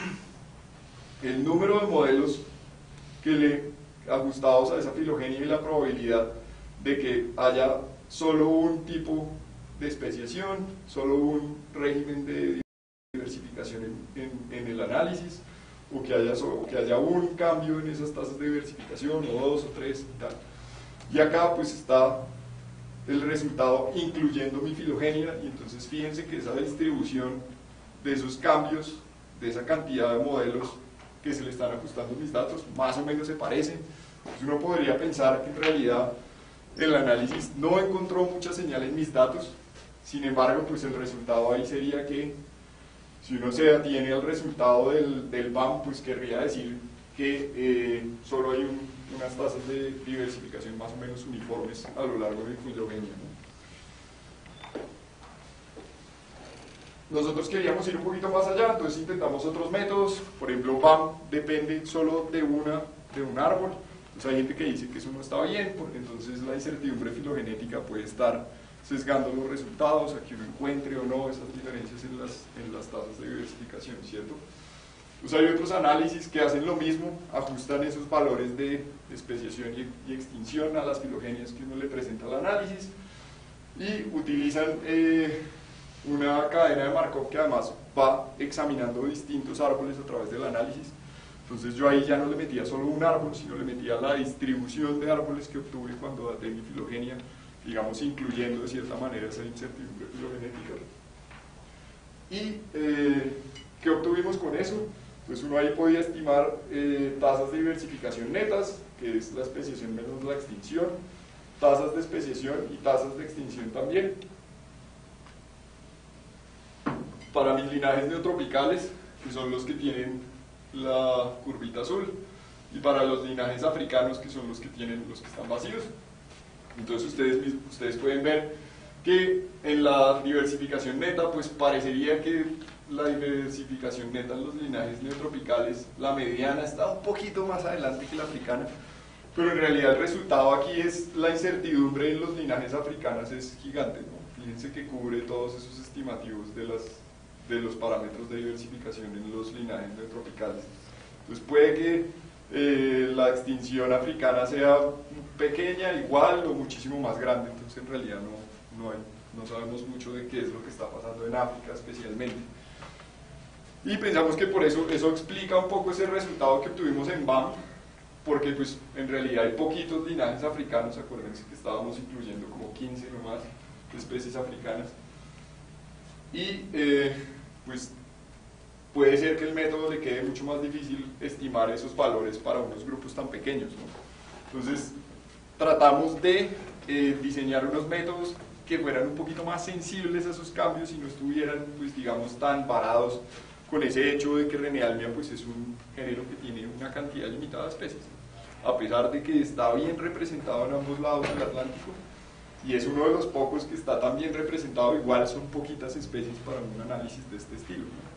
el número de modelos que le ajustados a esa filogenia y la probabilidad de que haya solo un tipo de especiación, solo un régimen de diversificación en, en, en el análisis, o que, haya solo, o que haya un cambio en esas tasas de diversificación, o dos o tres y tal. Y acá pues está el resultado incluyendo mi filogenia, y entonces fíjense que esa distribución de esos cambios, de esa cantidad de modelos que se le están ajustando mis datos, más o menos se parecen. Entonces uno podría pensar que en realidad el análisis no encontró mucha señal en mis datos, sin embargo pues el resultado ahí sería que si uno se atiene al resultado del, del B A M, pues querría decir que eh, solo hay un, unas tasas de diversificación más o menos uniformes a lo largo de mi filogenia, ¿no? Nosotros queríamos ir un poquito más allá, entonces intentamos otros métodos. Por ejemplo, B A M depende solo de, una, de un árbol. Entonces hay gente que dice que eso no está bien, porque entonces la incertidumbre filogenética puede estar sesgando los resultados, a que uno encuentre o no esas diferencias en las, en las tasas de diversificación, ¿cierto? Entonces hay otros análisis que hacen lo mismo, ajustan esos valores de especiación y, y extinción a las filogenias que uno le presenta al análisis, y utilizan eh, una cadena de Markov que además va examinando distintos árboles a través del análisis. Entonces yo ahí ya no le metía solo un árbol, sino le metía la distribución de árboles que obtuve cuando daté mi filogenia, digamos incluyendo de cierta manera esa incertidumbre filogenética. ¿Y eh, qué obtuvimos con eso? Pues uno ahí podía estimar eh, tasas de diversificación netas, que es la especiación menos la extinción, tasas de especiación y tasas de extinción también. Para mis linajes neotropicales, que son los que tienen la curvita azul, y para los linajes africanos, que son los que tienen los que están vacíos. Entonces ustedes, ustedes pueden ver que en la diversificación neta, pues parecería que la diversificación neta en los linajes neotropicales, la mediana está un poquito más adelante que la africana, pero en realidad el resultado aquí es la incertidumbre en los linajes africanos es gigante, ¿no? Fíjense que cubre todos esos estimativos de, las, de los parámetros de diversificación en los linajes neotropicales. Entonces puede que eh, la extinción africana sea pequeña, igual o muchísimo más grande, entonces en realidad no, no, hay, no sabemos mucho de qué es lo que está pasando en África especialmente. Y pensamos que por eso eso explica un poco ese resultado que obtuvimos en B A M, porque pues en realidad hay poquitos linajes africanos, acuérdense que estábamos incluyendo como quince nomás especies africanas, y eh, pues puede ser que el método le quede mucho más difícil estimar esos valores para unos grupos tan pequeños, ¿no? Entonces tratamos de eh, diseñar unos métodos que fueran un poquito más sensibles a esos cambios y no estuvieran, pues digamos, tan varados con ese hecho de que Renealmia pues, es un género que tiene una cantidad limitada de especies, a pesar de que está bien representado en ambos lados del Atlántico, y es uno de los pocos que está tan bien representado, igual son poquitas especies para un análisis de este estilo, ¿no?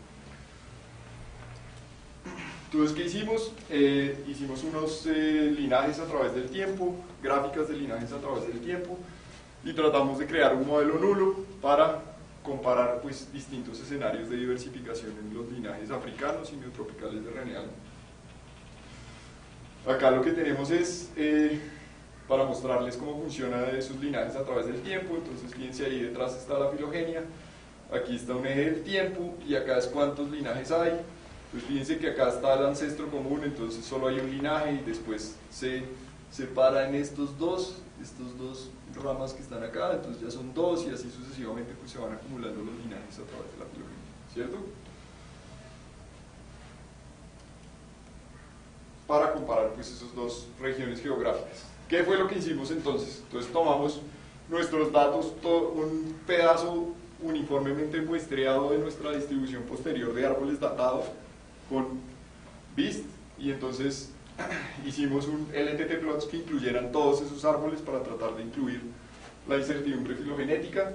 Entonces, ¿qué hicimos? Eh, hicimos unos eh, linajes a través del tiempo, gráficas de linajes a través del tiempo, y tratamos de crear un modelo nulo para comparar pues, distintos escenarios de diversificación en los linajes africanos y neotropicales de Renealmia. Acá lo que tenemos es, eh, para mostrarles cómo funcionan esos linajes a través del tiempo, entonces fíjense ahí detrás está la filogenia, aquí está un eje del tiempo y acá es cuántos linajes hay. Entonces fíjense que acá está el ancestro común, entonces solo hay un linaje y después se separa en estos dos, estos dos ramas que están acá, entonces ya son dos y así sucesivamente pues se van acumulando los linajes a través de la filogenia, ¿cierto? Para comparar pues esas dos regiones geográficas. ¿Qué fue lo que hicimos entonces? Entonces tomamos nuestros datos, todo, un pedazo uniformemente muestreado de nuestra distribución posterior de árboles datados con BIST y entonces hicimos un L T T plots que incluyeran todos esos árboles para tratar de incluir la incertidumbre filogenética,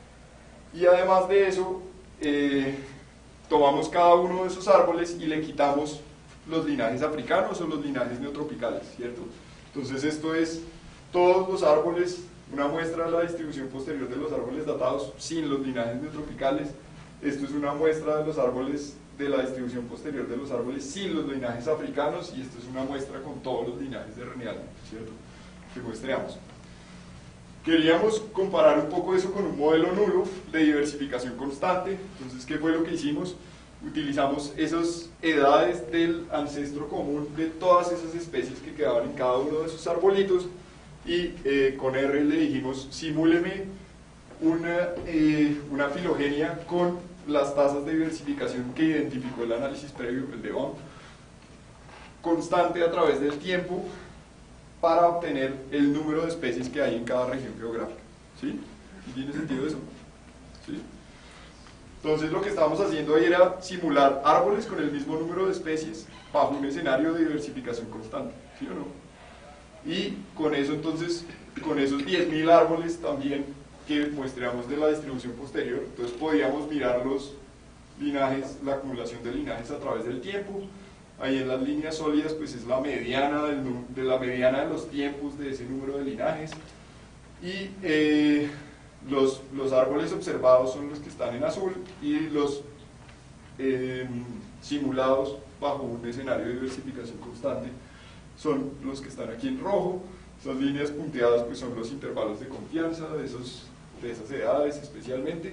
y además de eso eh, tomamos cada uno de esos árboles y le quitamos los linajes africanos o los linajes neotropicales, ¿cierto? Entonces esto es todos los árboles, una muestra de la distribución posterior de los árboles datados sin los linajes neotropicales. Esto es una muestra de los árboles de la distribución posterior de los árboles sin los linajes africanos, y esto es una muestra con todos los linajes de Renealmia, ¿cierto? Que muestreamos. Queríamos comparar un poco eso con un modelo nulo de diversificación constante. Entonces, ¿qué fue lo que hicimos? Utilizamos esas edades del ancestro común de todas esas especies que quedaban en cada uno de esos arbolitos, y eh, con R le dijimos, simúleme una, eh, una filogenia con las tasas de diversificación que identificó el análisis previo, el de B A M, constante a través del tiempo, para obtener el número de especies que hay en cada región geográfica. ¿Sí? ¿Tiene sentido eso? ¿Sí? Entonces lo que estábamos haciendo ahí era simular árboles con el mismo número de especies bajo un escenario de diversificación constante, ¿sí o no? Y con eso entonces, con esos diez mil árboles también que muestreamos de la distribución posterior, entonces podíamos mirar los linajes, la acumulación de linajes a través del tiempo. Ahí en las líneas sólidas pues es la mediana, del, de, la mediana de los tiempos de ese número de linajes, y eh, los, los árboles observados son los que están en azul, y los eh, simulados bajo un escenario de diversificación constante son los que están aquí en rojo. Esas líneas punteadas pues son los intervalos de confianza de, esos, de esas edades especialmente.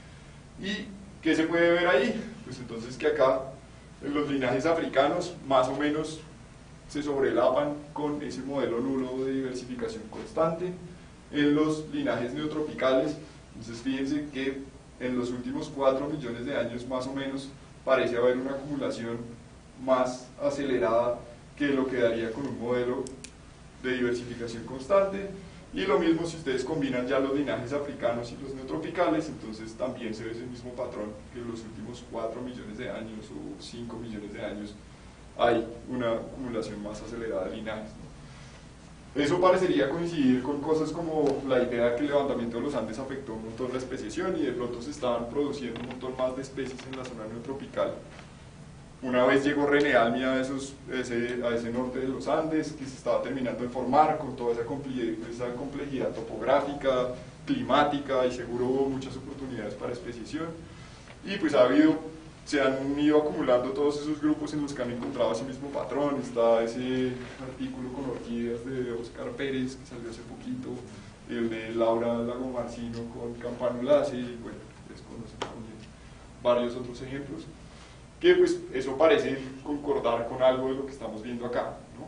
¿Y qué se puede ver ahí? Pues entonces que acá en los linajes africanos más o menos se sobrelapan con ese modelo nulo de diversificación constante. En los linajes neotropicales, entonces fíjense que en los últimos cuatro millones de años más o menos parece haber una acumulación más acelerada que lo que daría con un modelo de diversificación constante. Y lo mismo si ustedes combinan ya los linajes africanos y los neotropicales, entonces también se ve ese mismo patrón, que en los últimos cuatro millones de años o cinco millones de años hay una acumulación más acelerada de linajes, ¿no? Eso parecería coincidir con cosas como la idea que el levantamiento de los Andes afectó un montón la especiación y de pronto se estaban produciendo un montón más de especies en la zona neotropical. Una vez llegó René Almi a, esos, ese, a ese norte de los Andes, que se estaba terminando de formar con toda esa complejidad, esa complejidad topográfica, climática, y seguro hubo muchas oportunidades para especiación. Y pues ha habido, se han ido acumulando todos esos grupos en los que han encontrado ese mismo patrón. Está ese artículo con orquídeas de Oscar Pérez, que salió hace poquito, el de Laura Lagomarcino con campanulaceae, y bueno, ustedes conocen también varios otros ejemplos, que pues eso parece concordar con algo de lo que estamos viendo acá, ¿no?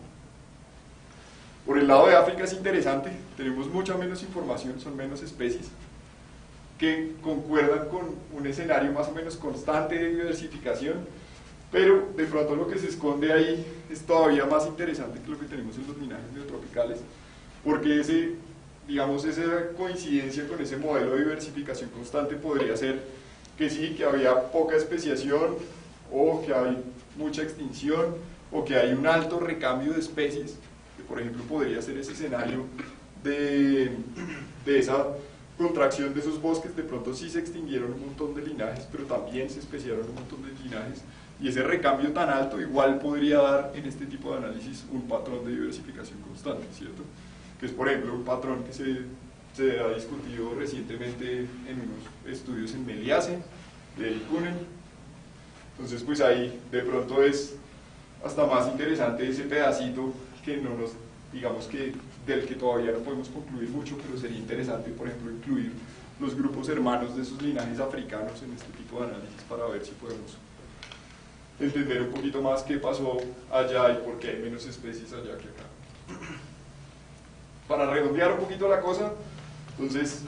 Por el lado de África es interesante, tenemos mucha menos información, son menos especies, que concuerdan con un escenario más o menos constante de diversificación, pero de pronto lo que se esconde ahí es todavía más interesante que lo que tenemos en los linajes neotropicales, porque ese, digamos, esa coincidencia con ese modelo de diversificación constante podría ser que sí, que había poca especiación, o que hay mucha extinción, o que hay un alto recambio de especies, que por ejemplo podría ser ese escenario de, de esa contracción de esos bosques. De pronto sí se extinguieron un montón de linajes, pero también se especiaron un montón de linajes, y ese recambio tan alto igual podría dar en este tipo de análisis un patrón de diversificación constante, ¿cierto? Que es por ejemplo un patrón que se, se ha discutido recientemente en unos estudios en Meliace, de Ikunen. Entonces pues ahí de pronto es hasta más interesante ese pedacito que no nos, digamos que del que todavía no podemos concluir mucho, pero sería interesante por ejemplo incluir los grupos hermanos de esos linajes africanos en este tipo de análisis para ver si podemos entender un poquito más qué pasó allá y por qué hay menos especies allá que acá. Para redondear un poquito la cosa, entonces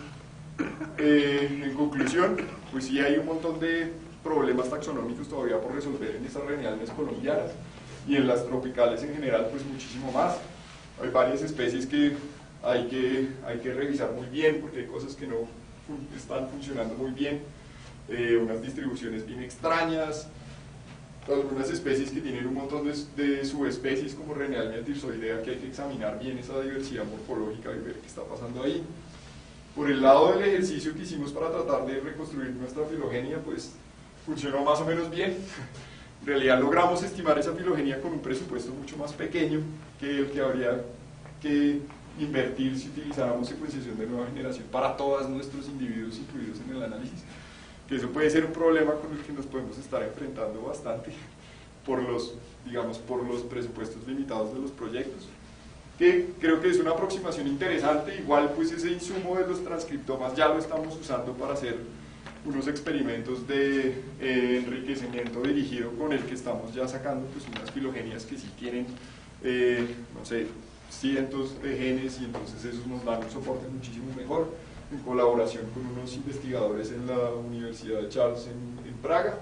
eh, en conclusión, pues sí hay un montón de problemas taxonómicos todavía por resolver en estas René Almi colombianas, y en las tropicales en general pues muchísimo más. Hay varias especies que hay que, hay que revisar muy bien, porque hay cosas que no fun están funcionando muy bien, eh, unas distribuciones bien extrañas, algunas especies que tienen un montón de, de subespecies como René Almi tirsoidea, que hay que examinar bien esa diversidad morfológica y ver qué está pasando ahí. Por el lado del ejercicio que hicimos para tratar de reconstruir nuestra filogenia, pues funcionó más o menos bien. En realidad logramos estimar esa filogenia con un presupuesto mucho más pequeño que el que habría que invertir si utilizáramos secuenciación de nueva generación para todos nuestros individuos incluidos en el análisis, que eso puede ser un problema con el que nos podemos estar enfrentando bastante por los, digamos, por los presupuestos limitados de los proyectos, que creo que es una aproximación interesante. Igual pues ese insumo de los transcriptomas ya lo estamos usando para hacer unos experimentos de eh, enriquecimiento dirigido con el que estamos ya sacando pues unas filogenias que sí tienen, eh, no sé, cientos de genes, y entonces esos nos dan un soporte muchísimo mejor, en colaboración con unos investigadores en la Universidad de Charles en, en Praga.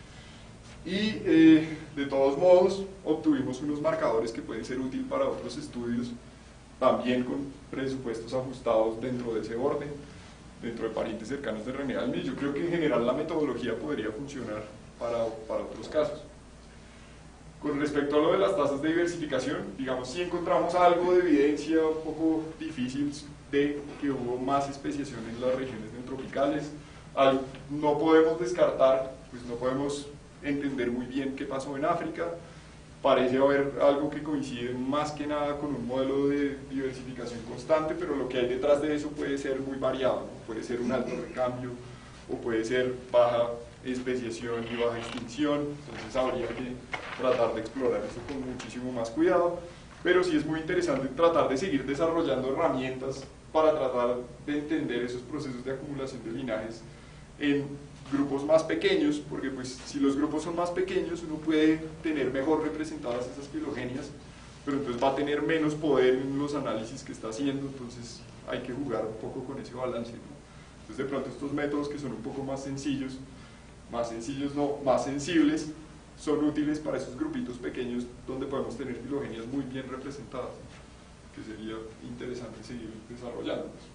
Y eh, de todos modos obtuvimos unos marcadores que pueden ser útiles para otros estudios, también con presupuestos ajustados dentro de ese orden, dentro de parientes cercanos de René Almi. Yo creo que en general la metodología podría funcionar para, para otros casos. Con respecto a lo de las tasas de diversificación, digamos, sí encontramos algo de evidencia un poco difícil de que hubo más especiación en las regiones neotropicales. Al, no podemos descartar, pues no podemos entender muy bien qué pasó en África. Parece haber algo que coincide más que nada con un modelo de diversificación constante, pero lo que hay detrás de eso puede ser muy variado, ¿no? Puede ser un alto recambio, o puede ser baja especiación y baja extinción. Entonces habría que tratar de explorar eso con muchísimo más cuidado, pero sí es muy interesante tratar de seguir desarrollando herramientas para tratar de entender esos procesos de acumulación de linajes en grupos más pequeños, porque pues si los grupos son más pequeños uno puede tener mejor representadas esas filogenias, pero entonces va a tener menos poder en los análisis que está haciendo. Entonces hay que jugar un poco con ese balance, ¿no? Entonces de pronto estos métodos que son un poco más sencillos, más sencillos no, más sensibles, son útiles para esos grupitos pequeños donde podemos tener filogenias muy bien representadas, que sería interesante seguir desarrollándolos.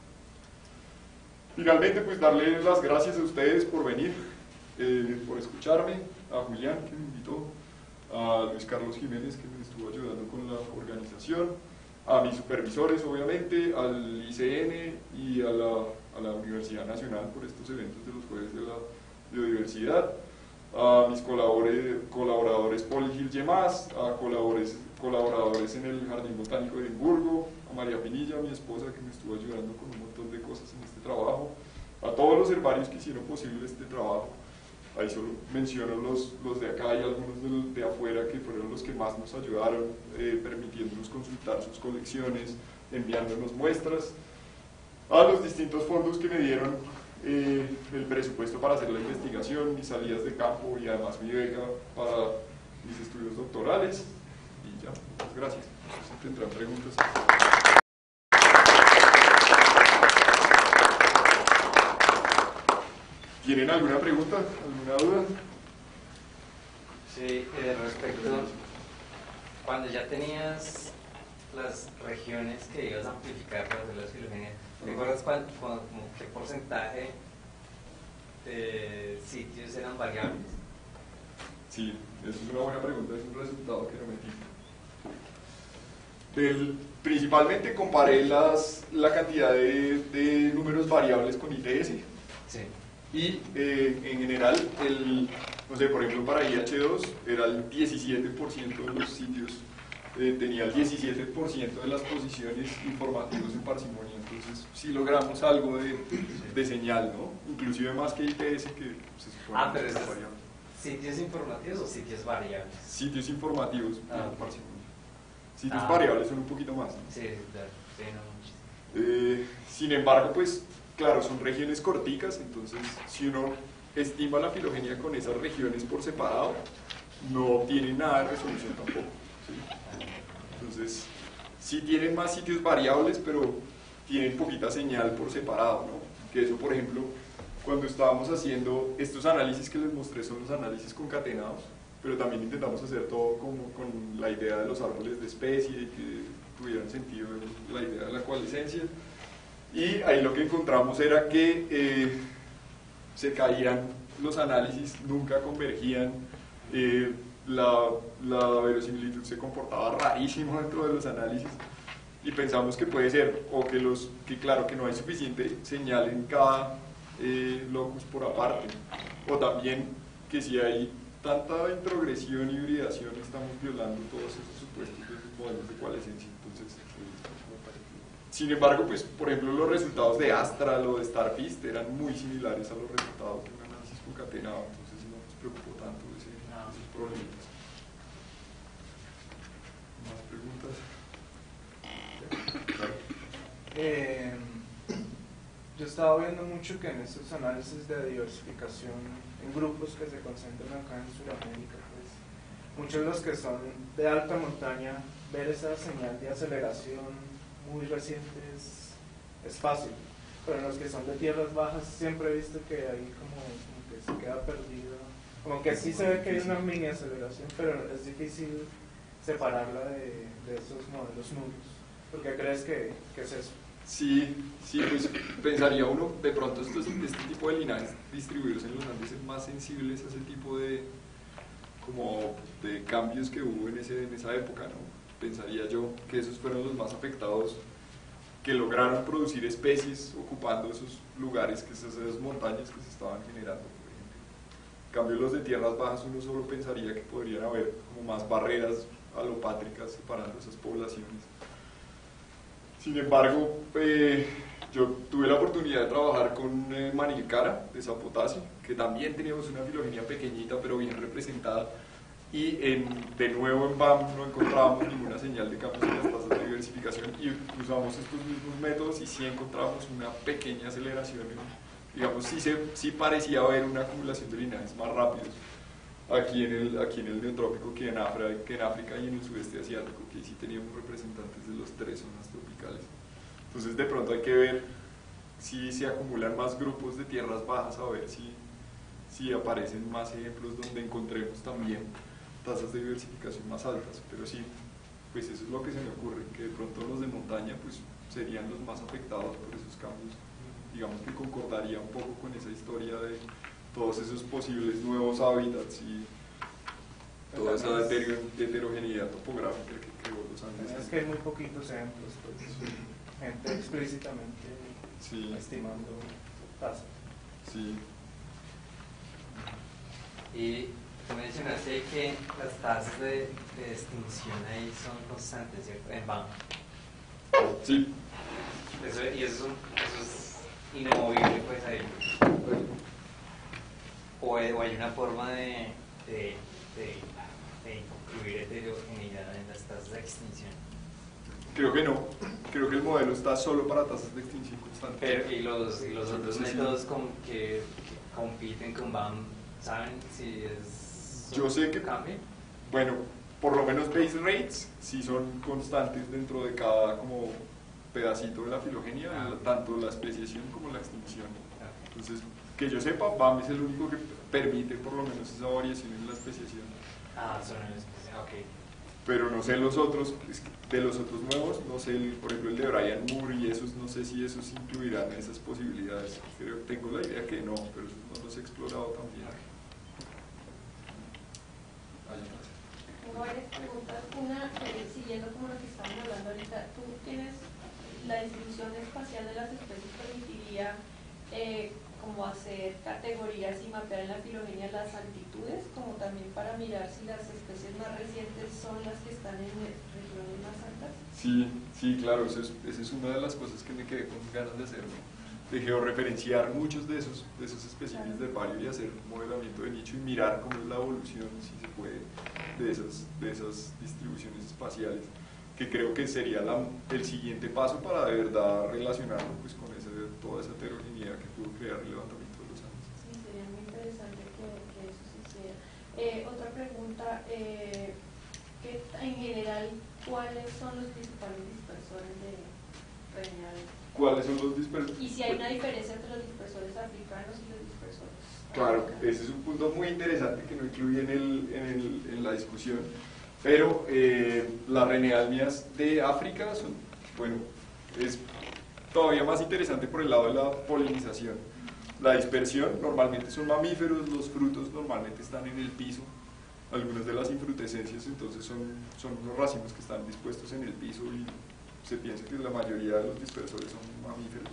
Finalmente, pues darle las gracias a ustedes por venir, eh, por escucharme, a Julián que me invitó, a Luis Carlos Jiménez que me estuvo ayudando con la organización, a mis supervisores obviamente, al I C N y a la, a la Universidad Nacional por estos eventos de los jueves de la biodiversidad, a mis colaboradores, colaboradores Poligil Yemas, a colaboradores, colaboradores en el Jardín Botánico de Edimburgo, a María Pinilla, mi esposa, que me estuvo ayudando con un montón de cosas en este trabajo, a todos los herbarios que hicieron posible este trabajo. Ahí solo menciono los, los de acá y algunos de, de afuera que fueron los que más nos ayudaron, eh, permitiéndonos consultar sus colecciones, enviándonos muestras, a los distintos fondos que me dieron eh, el presupuesto para hacer la investigación, mis salidas de campo y además mi beca para mis estudios doctorales. Y ya, muchas gracias. No sé si tendrán preguntas. ¿Tienen alguna pregunta? ¿Alguna duda? Sí, eh, respecto, cuando ya tenías las regiones que ibas a amplificar para hacer la filogenia, ¿te acuerdas cuál, cuál, como qué porcentaje de sitios eran variables? Sí, eso es una buena pregunta, es un resultado que no metí. Del, principalmente comparé las, la cantidad de, de números variables con I T S. Sí. Y eh, en general, el, no sé, por ejemplo para I H dos era el diecisiete por ciento de los sitios, eh, tenía el diecisiete por ciento de las posiciones informativos en parsimonia, entonces sí logramos algo de, de señal, ¿no? Inclusive más que I T S, que se supone Ah, pero que es esos variable. ¿Sitios informativos o sitios variables? Sitios informativos Ah. en parsimonia. Sitios Ah. variables son un poquito más, ¿no? Sí, claro, sí, no muchísimo. Eh, sin embargo, pues claro, son regiones corticas, entonces si uno estima la filogenia con esas regiones por separado, no tiene nada de resolución tampoco, ¿sí? Entonces, sí tienen más sitios variables, pero tienen poquita señal por separado, ¿no? Que eso, por ejemplo, cuando estábamos haciendo estos análisis que les mostré son los análisis concatenados, pero también intentamos hacer todo como con la idea de los árboles de especie y que tuvieran sentido la idea de la coalescencia. Y ahí lo que encontramos era que eh, se caían los análisis, nunca convergían, eh, la, la verosimilitud se comportaba rarísimo dentro de los análisis y pensamos que puede ser, o que, los, que claro, que no hay suficiente señal en cada eh, locus por aparte, o también que si hay tanta introgresión y hibridación estamos violando todos esos supuestos de los modelos de coalescencia. Entonces, sin embargo, pues, por ejemplo, los resultados de Astral o de Starfist eran muy similares a los resultados de un análisis concatenado, entonces no nos preocupó tanto ese, No. esos problemas. ¿Más preguntas? Claro. Eh, yo estaba viendo mucho que en estos análisis de diversificación en grupos que se concentran acá en Sudamérica, pues, muchos de los que son de alta montaña, ver esa señal de aceleración muy recientes es fácil, pero en los que son de tierras bajas siempre he visto que ahí como, como que se queda perdido, como que sí se ve que hay una mini aceleración, pero es difícil separarla de, de esos modelos nulos. ¿Por qué crees que, que es eso? Sí, sí, pues pensaría uno, de pronto estos, este tipo de linajes distribuidos en los Andes son más sensibles a ese tipo de, como de cambios que hubo en, ese, en esa época, ¿no? Pensaría yo que esos fueron los más afectados, que lograron producir especies ocupando esos lugares, que esas, esas montañas que se estaban generando, por ejemplo. En cambio, los de tierras bajas uno solo pensaría que podrían haber como más barreras alopátricas separando esas poblaciones. Sin embargo, eh, yo tuve la oportunidad de trabajar con eh, Manilcara de Zapotasio, que también teníamos una filogenia pequeñita pero bien representada, y en, de nuevo en B A M no encontrábamos ninguna señal de cambios en las tasas de diversificación y usamos estos mismos métodos y sí encontramos una pequeña aceleración, en, digamos, sí, se, sí parecía haber una acumulación de linajes más rápidos aquí en el, aquí en el neotrópico que en, África, que en África y en el sudeste asiático, que sí teníamos representantes de las tres zonas tropicales. Entonces de pronto hay que ver si se acumulan más grupos de tierras bajas, a ver si, si aparecen más ejemplos donde encontremos también tasas de diversificación más altas, pero sí, pues eso es lo que se me ocurre, que de pronto los de montaña pues serían los más afectados por esos cambios, digamos que concordaría un poco con esa historia de todos esos posibles nuevos hábitats y toda esa hetero- heterogeneidad topográfica que que vos los Andes. Es que hay muy poquitos ejemplos, pues, gente explícitamente Sí, estimando tasas. sí. Y tú mencionaste que las tasas de, de extinción ahí son constantes, ¿cierto? En B A M. Sí. Eso, y eso, eso es inamovible, pues ahí. O hay, o hay una forma de, de, de, de incluir heterogeneidad en las tasas de extinción. Creo que no. Creo que el modelo está solo para tasas de extinción constante. Pero, y los, y los otros Sí, sí. métodos con, que, que compiten con B A M, ¿saben si es Yo sé que- cambia? Bueno, por lo menos base rates sí son constantes dentro de cada como pedacito de la filogenia, Ah. tanto la especiación como la extinción. Ah, Entonces, que yo sepa, B A M es el único que permite por lo menos esa variación en la especiación. Ah, son en especie, ok. Pero no sé los otros, es que de los otros nuevos, no sé, el- por ejemplo el de Brian Moore y esos, no sé si esos incluirán esas posibilidades. Creo, tengo la idea que no, pero esos no los he explorado también. Ahí está. Tengo varias preguntas. Una, eh, siguiendo como lo que estamos hablando ahorita, ¿tú tienes la distribución espacial de las especies permitiría eh, como hacer categorías y mapear en la filogenia las altitudes, como también para mirar si las especies más recientes son las que están en regiones más altas? Sí, sí, claro, eso es, esa es una de las cosas que me quedé con ganas de hacer, ¿no? De georreferenciar muchos de esos, de esos especímenes de herbario y hacer modelamiento de nicho y mirar cómo es la evolución, si se puede, de esas, de esas distribuciones espaciales, que creo que sería la, el siguiente paso para de verdad relacionarlo pues, con ese, toda esa heterogeneidad que pudo crear el levantamiento de los Andes. Sí, sería muy interesante que, que eso se hiciera. Eh, otra pregunta, eh, que en general, ¿cuáles son los principales dispersores de reñal? ¿Cuáles son los dispersores? Y si hay una diferencia entre los dispersores africanos y los dispersores Claro, americanos. ese es un punto muy interesante que no incluí en, el, en, el, en la discusión, pero eh, las renealmias de África son, bueno, es todavía más interesante por el lado de la polinización. La dispersión normalmente son mamíferos, los frutos normalmente están en el piso, algunas de las infrutescencias entonces son, son unos racimos que están dispuestos en el piso y se piensa que la mayoría de los dispersores son mamíferos.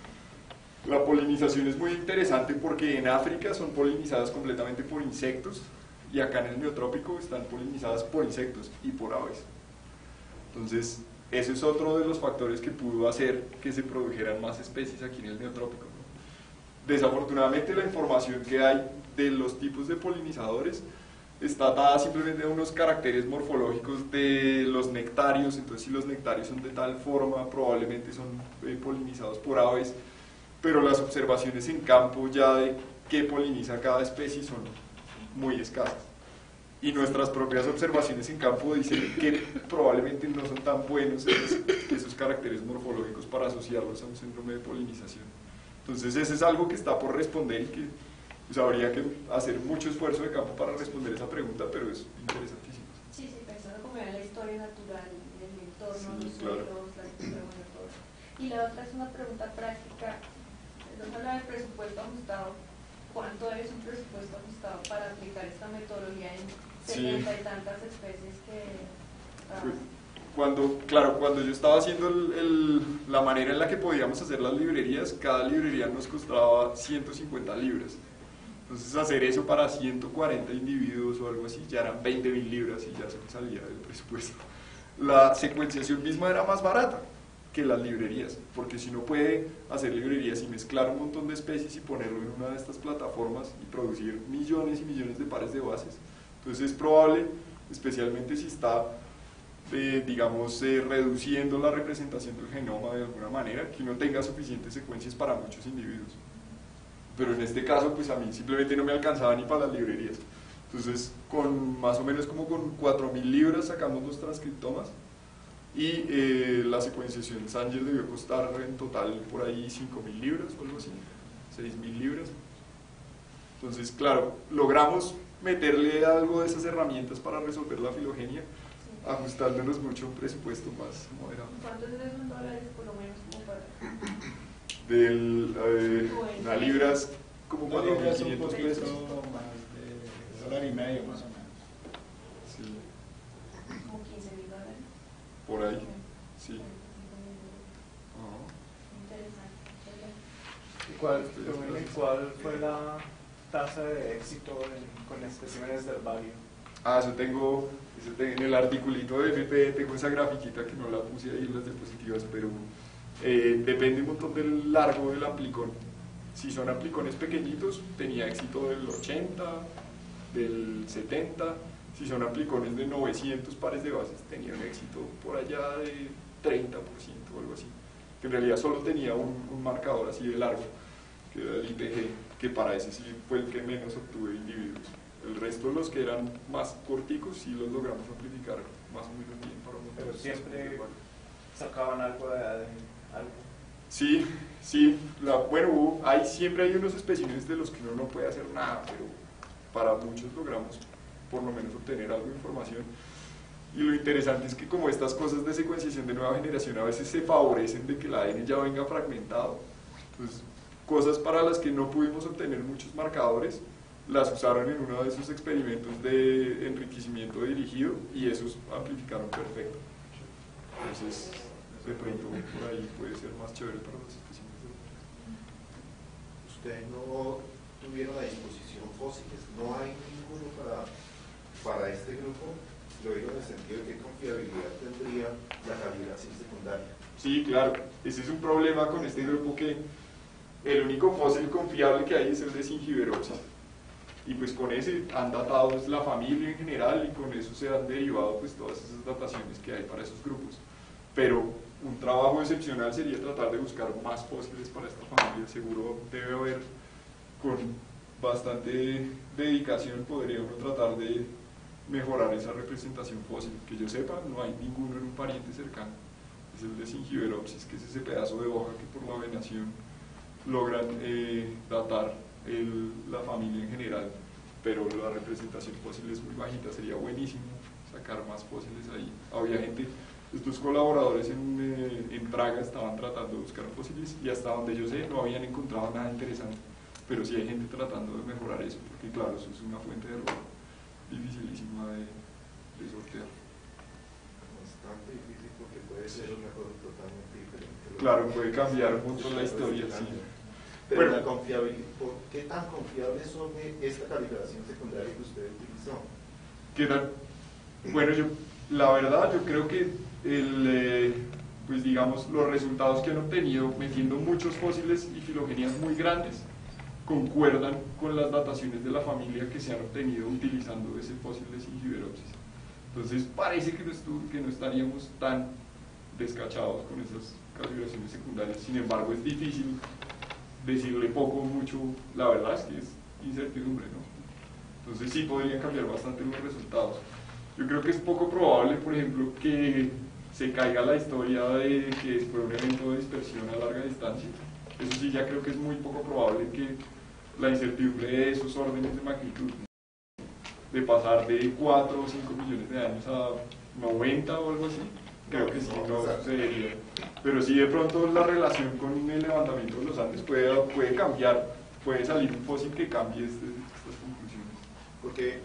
La polinización es muy interesante porque en África son polinizadas completamente por insectos y acá en el neotrópico están polinizadas por insectos y por aves. Entonces, ese es otro de los factores que pudo hacer que se produjeran más especies aquí en el neotrópico, ¿no? Desafortunadamente la información que hay de los tipos de polinizadores está dada simplemente a unos caracteres morfológicos de los nectarios, entonces si los nectarios son de tal forma, probablemente son eh, polinizados por aves, pero las observaciones en campo ya de qué poliniza cada especie son muy escasas. Y nuestras propias observaciones en campo dicen que probablemente no son tan buenos esos, esos caracteres morfológicos para asociarlos a un síndrome de polinización. Entonces ese es algo que está por responder y que pues, habría que hacer mucho esfuerzo de campo para responder esa pregunta, pero es interesantísimo. Sí, sí, pensando como en la historia natural, el entorno, Sí, los claro. suelos, la cultura, bueno, todo. Y la otra es una pregunta práctica. Nos habla del presupuesto ajustado. ¿Cuánto es un presupuesto ajustado para aplicar esta metodología en Sí. setenta y tantas especies que Pues, trabajan? Cuando, claro, cuando yo estaba haciendo el, el, la manera en la que podíamos hacer las librerías, cada librería nos costaba ciento cincuenta libras. Entonces hacer eso para ciento cuarenta individuos o algo así ya eran veinte mil libras y ya se me salía del presupuesto. La secuenciación misma era más barata que las librerías, porque si uno puede hacer librerías y mezclar un montón de especies y ponerlo en una de estas plataformas y producir millones y millones de pares de bases, entonces es probable, especialmente si está Eh, digamos, eh, reduciendo la representación del genoma de alguna manera, que uno tenga suficientes secuencias para muchos individuos. Pero en este caso, pues a mí simplemente no me alcanzaba ni para las librerías. Entonces, con más o menos como con cuatro mil libras sacamos los transcriptomas y eh, la secuenciación Sanger debió costar en total por ahí cinco mil libras o algo así, seis mil libras. Entonces, claro, logramos meterle algo de esas herramientas para resolver la filogenia, ajustándonos mucho a un presupuesto más moderado. ¿Cuántos de esos dólares por lo menos como para...? Del, eh, las libras, como Una cuatro mil libra es un quinientos poquito pesos. más de dólar y medio más o menos. Sí. Como quince mil dólares. por ahí, sí. Ajá. Interesante. ¿Y cuál, cuál fue la tasa de éxito en, con especímenes del barrio? Ah, eso tengo, eso tengo en el articulito de F P, tengo esa grafiquita que no la puse ahí en las diapositivas, pero eh, depende un montón del largo del aplicón. Si son aplicones pequeñitos, tenía éxito del ochenta, del setenta. Si son aplicones de novecientos pares de bases, tenía un éxito por allá de treinta por ciento o algo así. Que en realidad solo tenía un, un marcador así de largo, que era el I P G, que para ese sí fue el que menos obtuve individuos. El resto de los que eran más corticos sí los logramos amplificar más o menos bien para un Pero siempre sacaban algo de A D N, algo. Sí, sí, la, bueno, hubo- hay, siempre hay unos especímenes de los que uno no puede hacer nada, pero para muchos logramos por lo menos obtener algo de información. Y lo interesante es que como estas cosas de secuenciación de nueva generación a veces se favorecen de que el A D N ya venga fragmentado, pues cosas para las que no pudimos obtener muchos marcadores, las usaron en uno de esos experimentos de enriquecimiento dirigido y esos amplificaron perfecto. Entonces, de pronto por ahí puede ser más chévere para los especímenes. Ustedes no tuvieron a disposición fósiles, no hay ninguno para, para este grupo. Lo digo en el sentido de qué confiabilidad tendría la calibración secundaria. Sí, claro, ese es un problema con este grupo, que el único fósil confiable que hay es el de Zingiberopsis. Y pues con ese han datado pues, la familia en general, y con eso se han derivado pues todas esas dataciones que hay para esos grupos. Pero un trabajo excepcional sería tratar de buscar más fósiles para esta familia. Seguro debe haber, con bastante dedicación, podría uno tratar de mejorar esa representación fósil. Que yo sepa, no hay ninguno en un pariente cercano. Es el de Zingiberopsis, que es ese pedazo de hoja que por la venación logran eh, datar el, la familia en general, pero la representación fósil es muy bajita. Sería buenísimo sacar más fósiles ahí. Había gente, estos colaboradores en, eh, en Praga estaban tratando de buscar fósiles y hasta donde yo sé no habían encontrado nada interesante, pero sí hay gente tratando de mejorar eso, porque claro, eso es una fuente de error dificilísima de, de sortear. Bastante difícil porque puede ser una cosa totalmente diferente. Claro, puede cambiar un montón la historia, sí. Pero Bueno. la confiabilidad, ¿por qué tan confiables son esta calibración secundaria que usted utilizó? ¿Qué tal? Bueno, yo, la verdad, yo creo que el, eh, pues digamos, los resultados que han obtenido metiendo muchos fósiles y filogenías muy grandes concuerdan con las dataciones de la familia que se han obtenido utilizando ese fósil de Zingiberopsis. Entonces parece que no, estu- que no estaríamos tan descachados con esas calibraciones secundarias. Sin embargo, es difícil decirle poco o mucho. La verdad es que es incertidumbre, ¿no? Entonces sí podrían cambiar bastante los resultados. Yo creo que es poco probable, por ejemplo, que se caiga la historia de que fue un evento de dispersión a larga distancia. Eso sí, ya creo que es muy poco probable, que la incertidumbre de esos órdenes de magnitud, de pasar de cuatro o cinco millones de años a noventa o algo así, creo que sí no sucedería. Pero sí, de pronto la relación con el levantamiento de los Andes puede, puede cambiar, puede salir un fósil que cambie este, estas conclusiones. Porque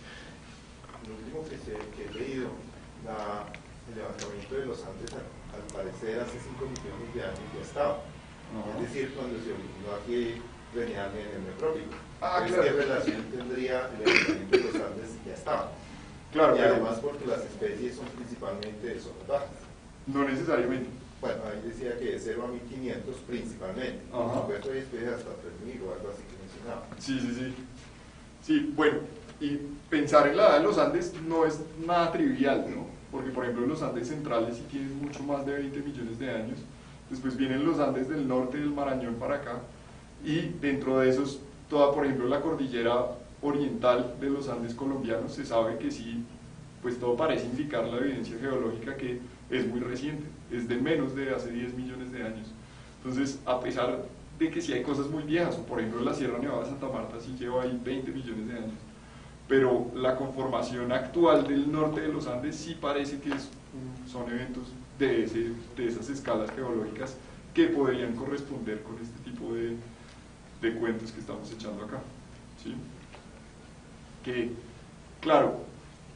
lo último que, se, que he leído, la, el levantamiento de los Andes al, al parecer hace cinco millones de años ya estaba. Ajá. Es decir, cuando se originó aquí linealmente en el Neotrópico. Ah, Entonces, claro. ¿qué relación tendría el levantamiento de los Andes? Ya estaba. Claro, Y pero además porque las especies son principalmente de zonas bajas. no necesariamente. Bueno, ahí decía que de cero a mil quinientos principalmente. Ajá. Por supuesto hay especies hasta tres mil o algo así que mencionaba. Sí, sí, sí. Sí, bueno, y pensar en la edad de los Andes no es nada trivial, ¿no? Porque, por ejemplo, los Andes centrales sí tienen mucho más de veinte millones de años. Después vienen los Andes del norte del Marañón para acá. Y dentro de esos, toda, por ejemplo, la cordillera oriental de los Andes colombianos, se sabe que sí, pues todo parece indicar la evidencia geológica que es muy reciente, es de menos de hace diez millones de años. Entonces, a pesar de que sí hay cosas muy viejas, o por ejemplo la Sierra Nevada de Santa Marta sí lleva ahí veinte millones de años, pero la conformación actual del norte de los Andes sí parece que es, son eventos de, ese, de esas escalas geológicas que podrían corresponder con este tipo de, de cuentos que estamos echando acá, ¿sí? Que, claro,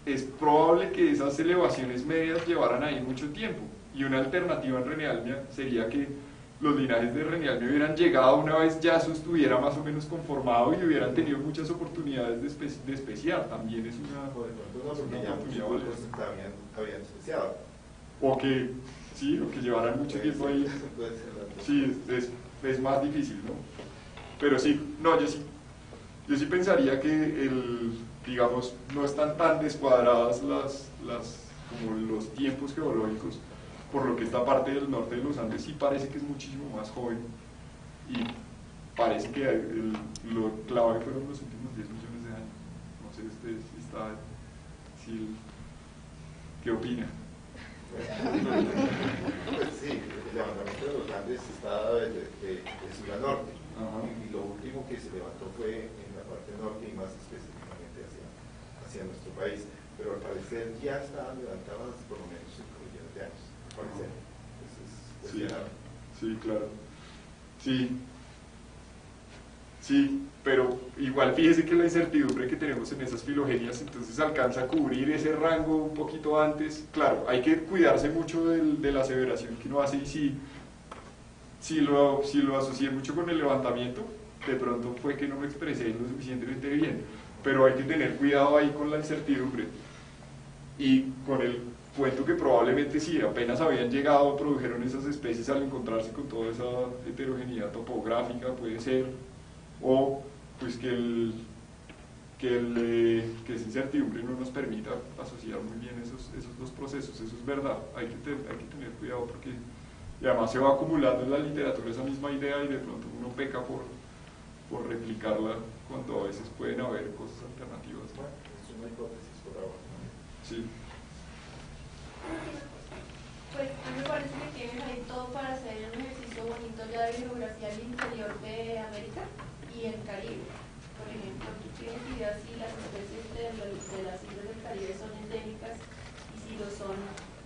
es probable que esas elevaciones medias llevaran ahí mucho tiempo. Y una alternativa en Renialmia sería que los linajes de Renialmia hubieran llegado una vez ya eso estuviera más o menos conformado y hubieran tenido muchas oportunidades de, espe de especiar. También es una, Por ejemplo, no, porque una ya oportunidad muchos valiosa. grupos habían, habían especiado. O que, sí, o que llevaran mucho tiempo ahí. Puede ser la- Sí, es, es más difícil, ¿no? Pero sí, no, yo sí, yo sí pensaría que el, digamos, no están tan descuadradas las, las, como los tiempos geológicos, por lo que esta parte del norte de los Andes sí parece que es muchísimo más joven y parece que el, lo clave fueron los últimos diez millones de años. No sé usted si está, si, ¿qué opina? Pues sí, el levantamiento de los Andes está de, de, de, de sur a norte. Ajá. Y, y lo último que se levantó fue en la parte norte y más específicamente hacia, hacia nuestro país. Pero al parecer ya estaban levantadas por lo menos cinco millones de años. Al parecer. Eso es Sí, cuestionable. sí, claro. Sí. Sí, pero igual fíjese que la incertidumbre que tenemos en esas filogenias entonces alcanza a cubrir ese rango un poquito antes. Claro, hay que cuidarse mucho del, de la aseveración que uno hace y si, si, lo, si lo asocié mucho con el levantamiento, de pronto fue que no me expresé lo suficientemente bien, pero hay que tener cuidado ahí con la incertidumbre y con el cuento que probablemente sí, apenas habían llegado, produjeron esas especies al encontrarse con toda esa heterogeneidad topográfica, puede ser, o pues que, el, que, el, eh, que esa incertidumbre no nos permita asociar muy bien esos, esos dos procesos, eso es verdad, hay que, ten, hay que tener cuidado porque y además se va acumulando en la literatura esa misma idea y de pronto uno peca por, por replicarla cuando a veces pueden haber cosas alternativas. Bueno, es una hipótesis por ahora. Sí. Pues a mí me parece que tienes ahí todo para hacer un ejercicio bonito ya de geografía al interior de América y el Caribe. Por ejemplo, tú tienes idea si las especies de, de las islas del Caribe son endémicas y si lo son,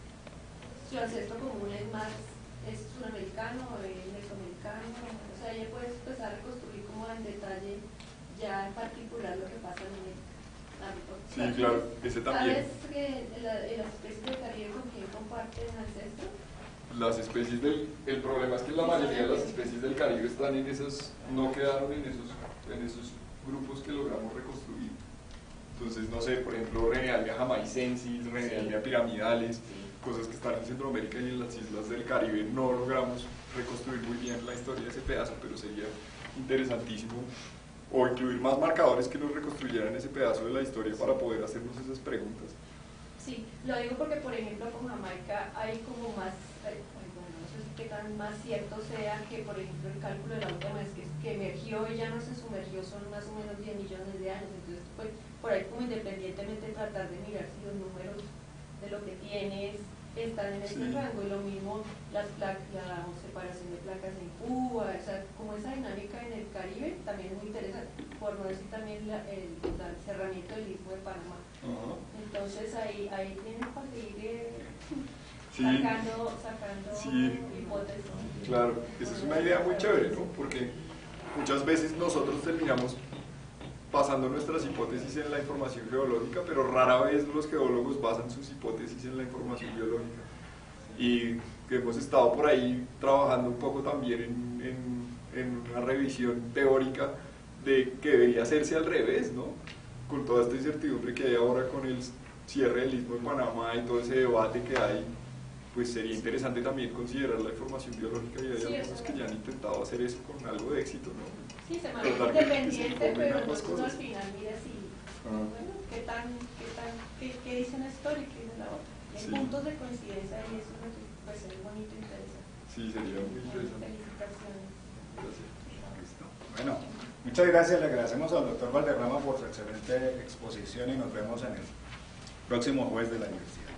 su ancestro común es más, es sudamericano o es mesoamericano. O sea, ya puedes empezar a reconstruir como en detalle ya en particular lo que pasa en América. Sí, claro, ese también. ¿Sabes que la, las especies del Caribe con quién comparten ancestro? Las especies del... El problema es que la mayoría de las especies del Caribe están en esos... no quedaron en esos, en esos grupos que logramos reconstruir. Entonces, no sé, por ejemplo, Renialmia jamaicensis, Renialmia piramidales, cosas que están en Centroamérica y en las islas del Caribe no logramos reconstruir muy bien la historia de ese pedazo, pero sería interesantísimo o incluir más marcadores que nos reconstruyeran ese pedazo de la historia para poder hacernos esas preguntas. Sí, lo digo porque, por ejemplo, con Jamaica hay como más, eh, bueno, no sé si qué tan más cierto sea que, por ejemplo, el cálculo de la última vez que, que emergió y ya no se sumergió son más o menos diez millones de años, entonces, pues, por ahí como independientemente tratar de mirar si los números de lo que tienes están en ese Sí. rango, y lo mismo las la separación de placas en Cuba, o sea, como esa dinámica en el Caribe también es muy interesante, por no decir también la, el, la, el cerramiento del Istmo de Panamá. Ajá. Entonces ahí, ahí tienes para seguir eh, Sí. sacando, sacando Sí. hipótesis. Claro, esa es una idea muy chévere, ¿no? Porque muchas veces nosotros terminamos basando nuestras hipótesis en la información geológica, pero rara vez los geólogos basan sus hipótesis en la información biológica. Y que hemos estado por ahí trabajando un poco también en, en, en una revisión teórica de que debería hacerse al revés, ¿no? Con toda esta incertidumbre que hay ahora con el cierre del Istmo de Panamá y todo ese debate que hay, pues sería interesante también considerar la información biológica y hay Sí, algunos eso que es. ya han intentado hacer eso con algo de éxito, ¿no? Sí, se mantiene Tratar de que se independiente, combinen pero ambas entonces uno al cosas. final mira si, Ah. bueno, qué tan, qué tan, qué, qué dice una historia y qué dice la otra. Hay Sí. puntos de coincidencia y eso es lo que pues, es bonito e interesante. Sí, sería muy interesante. Felicitaciones. Gracias. Listo. Bueno, muchas gracias, le agradecemos al doctor Valderrama por su excelente exposición y nos vemos en el próximo jueves de la universidad.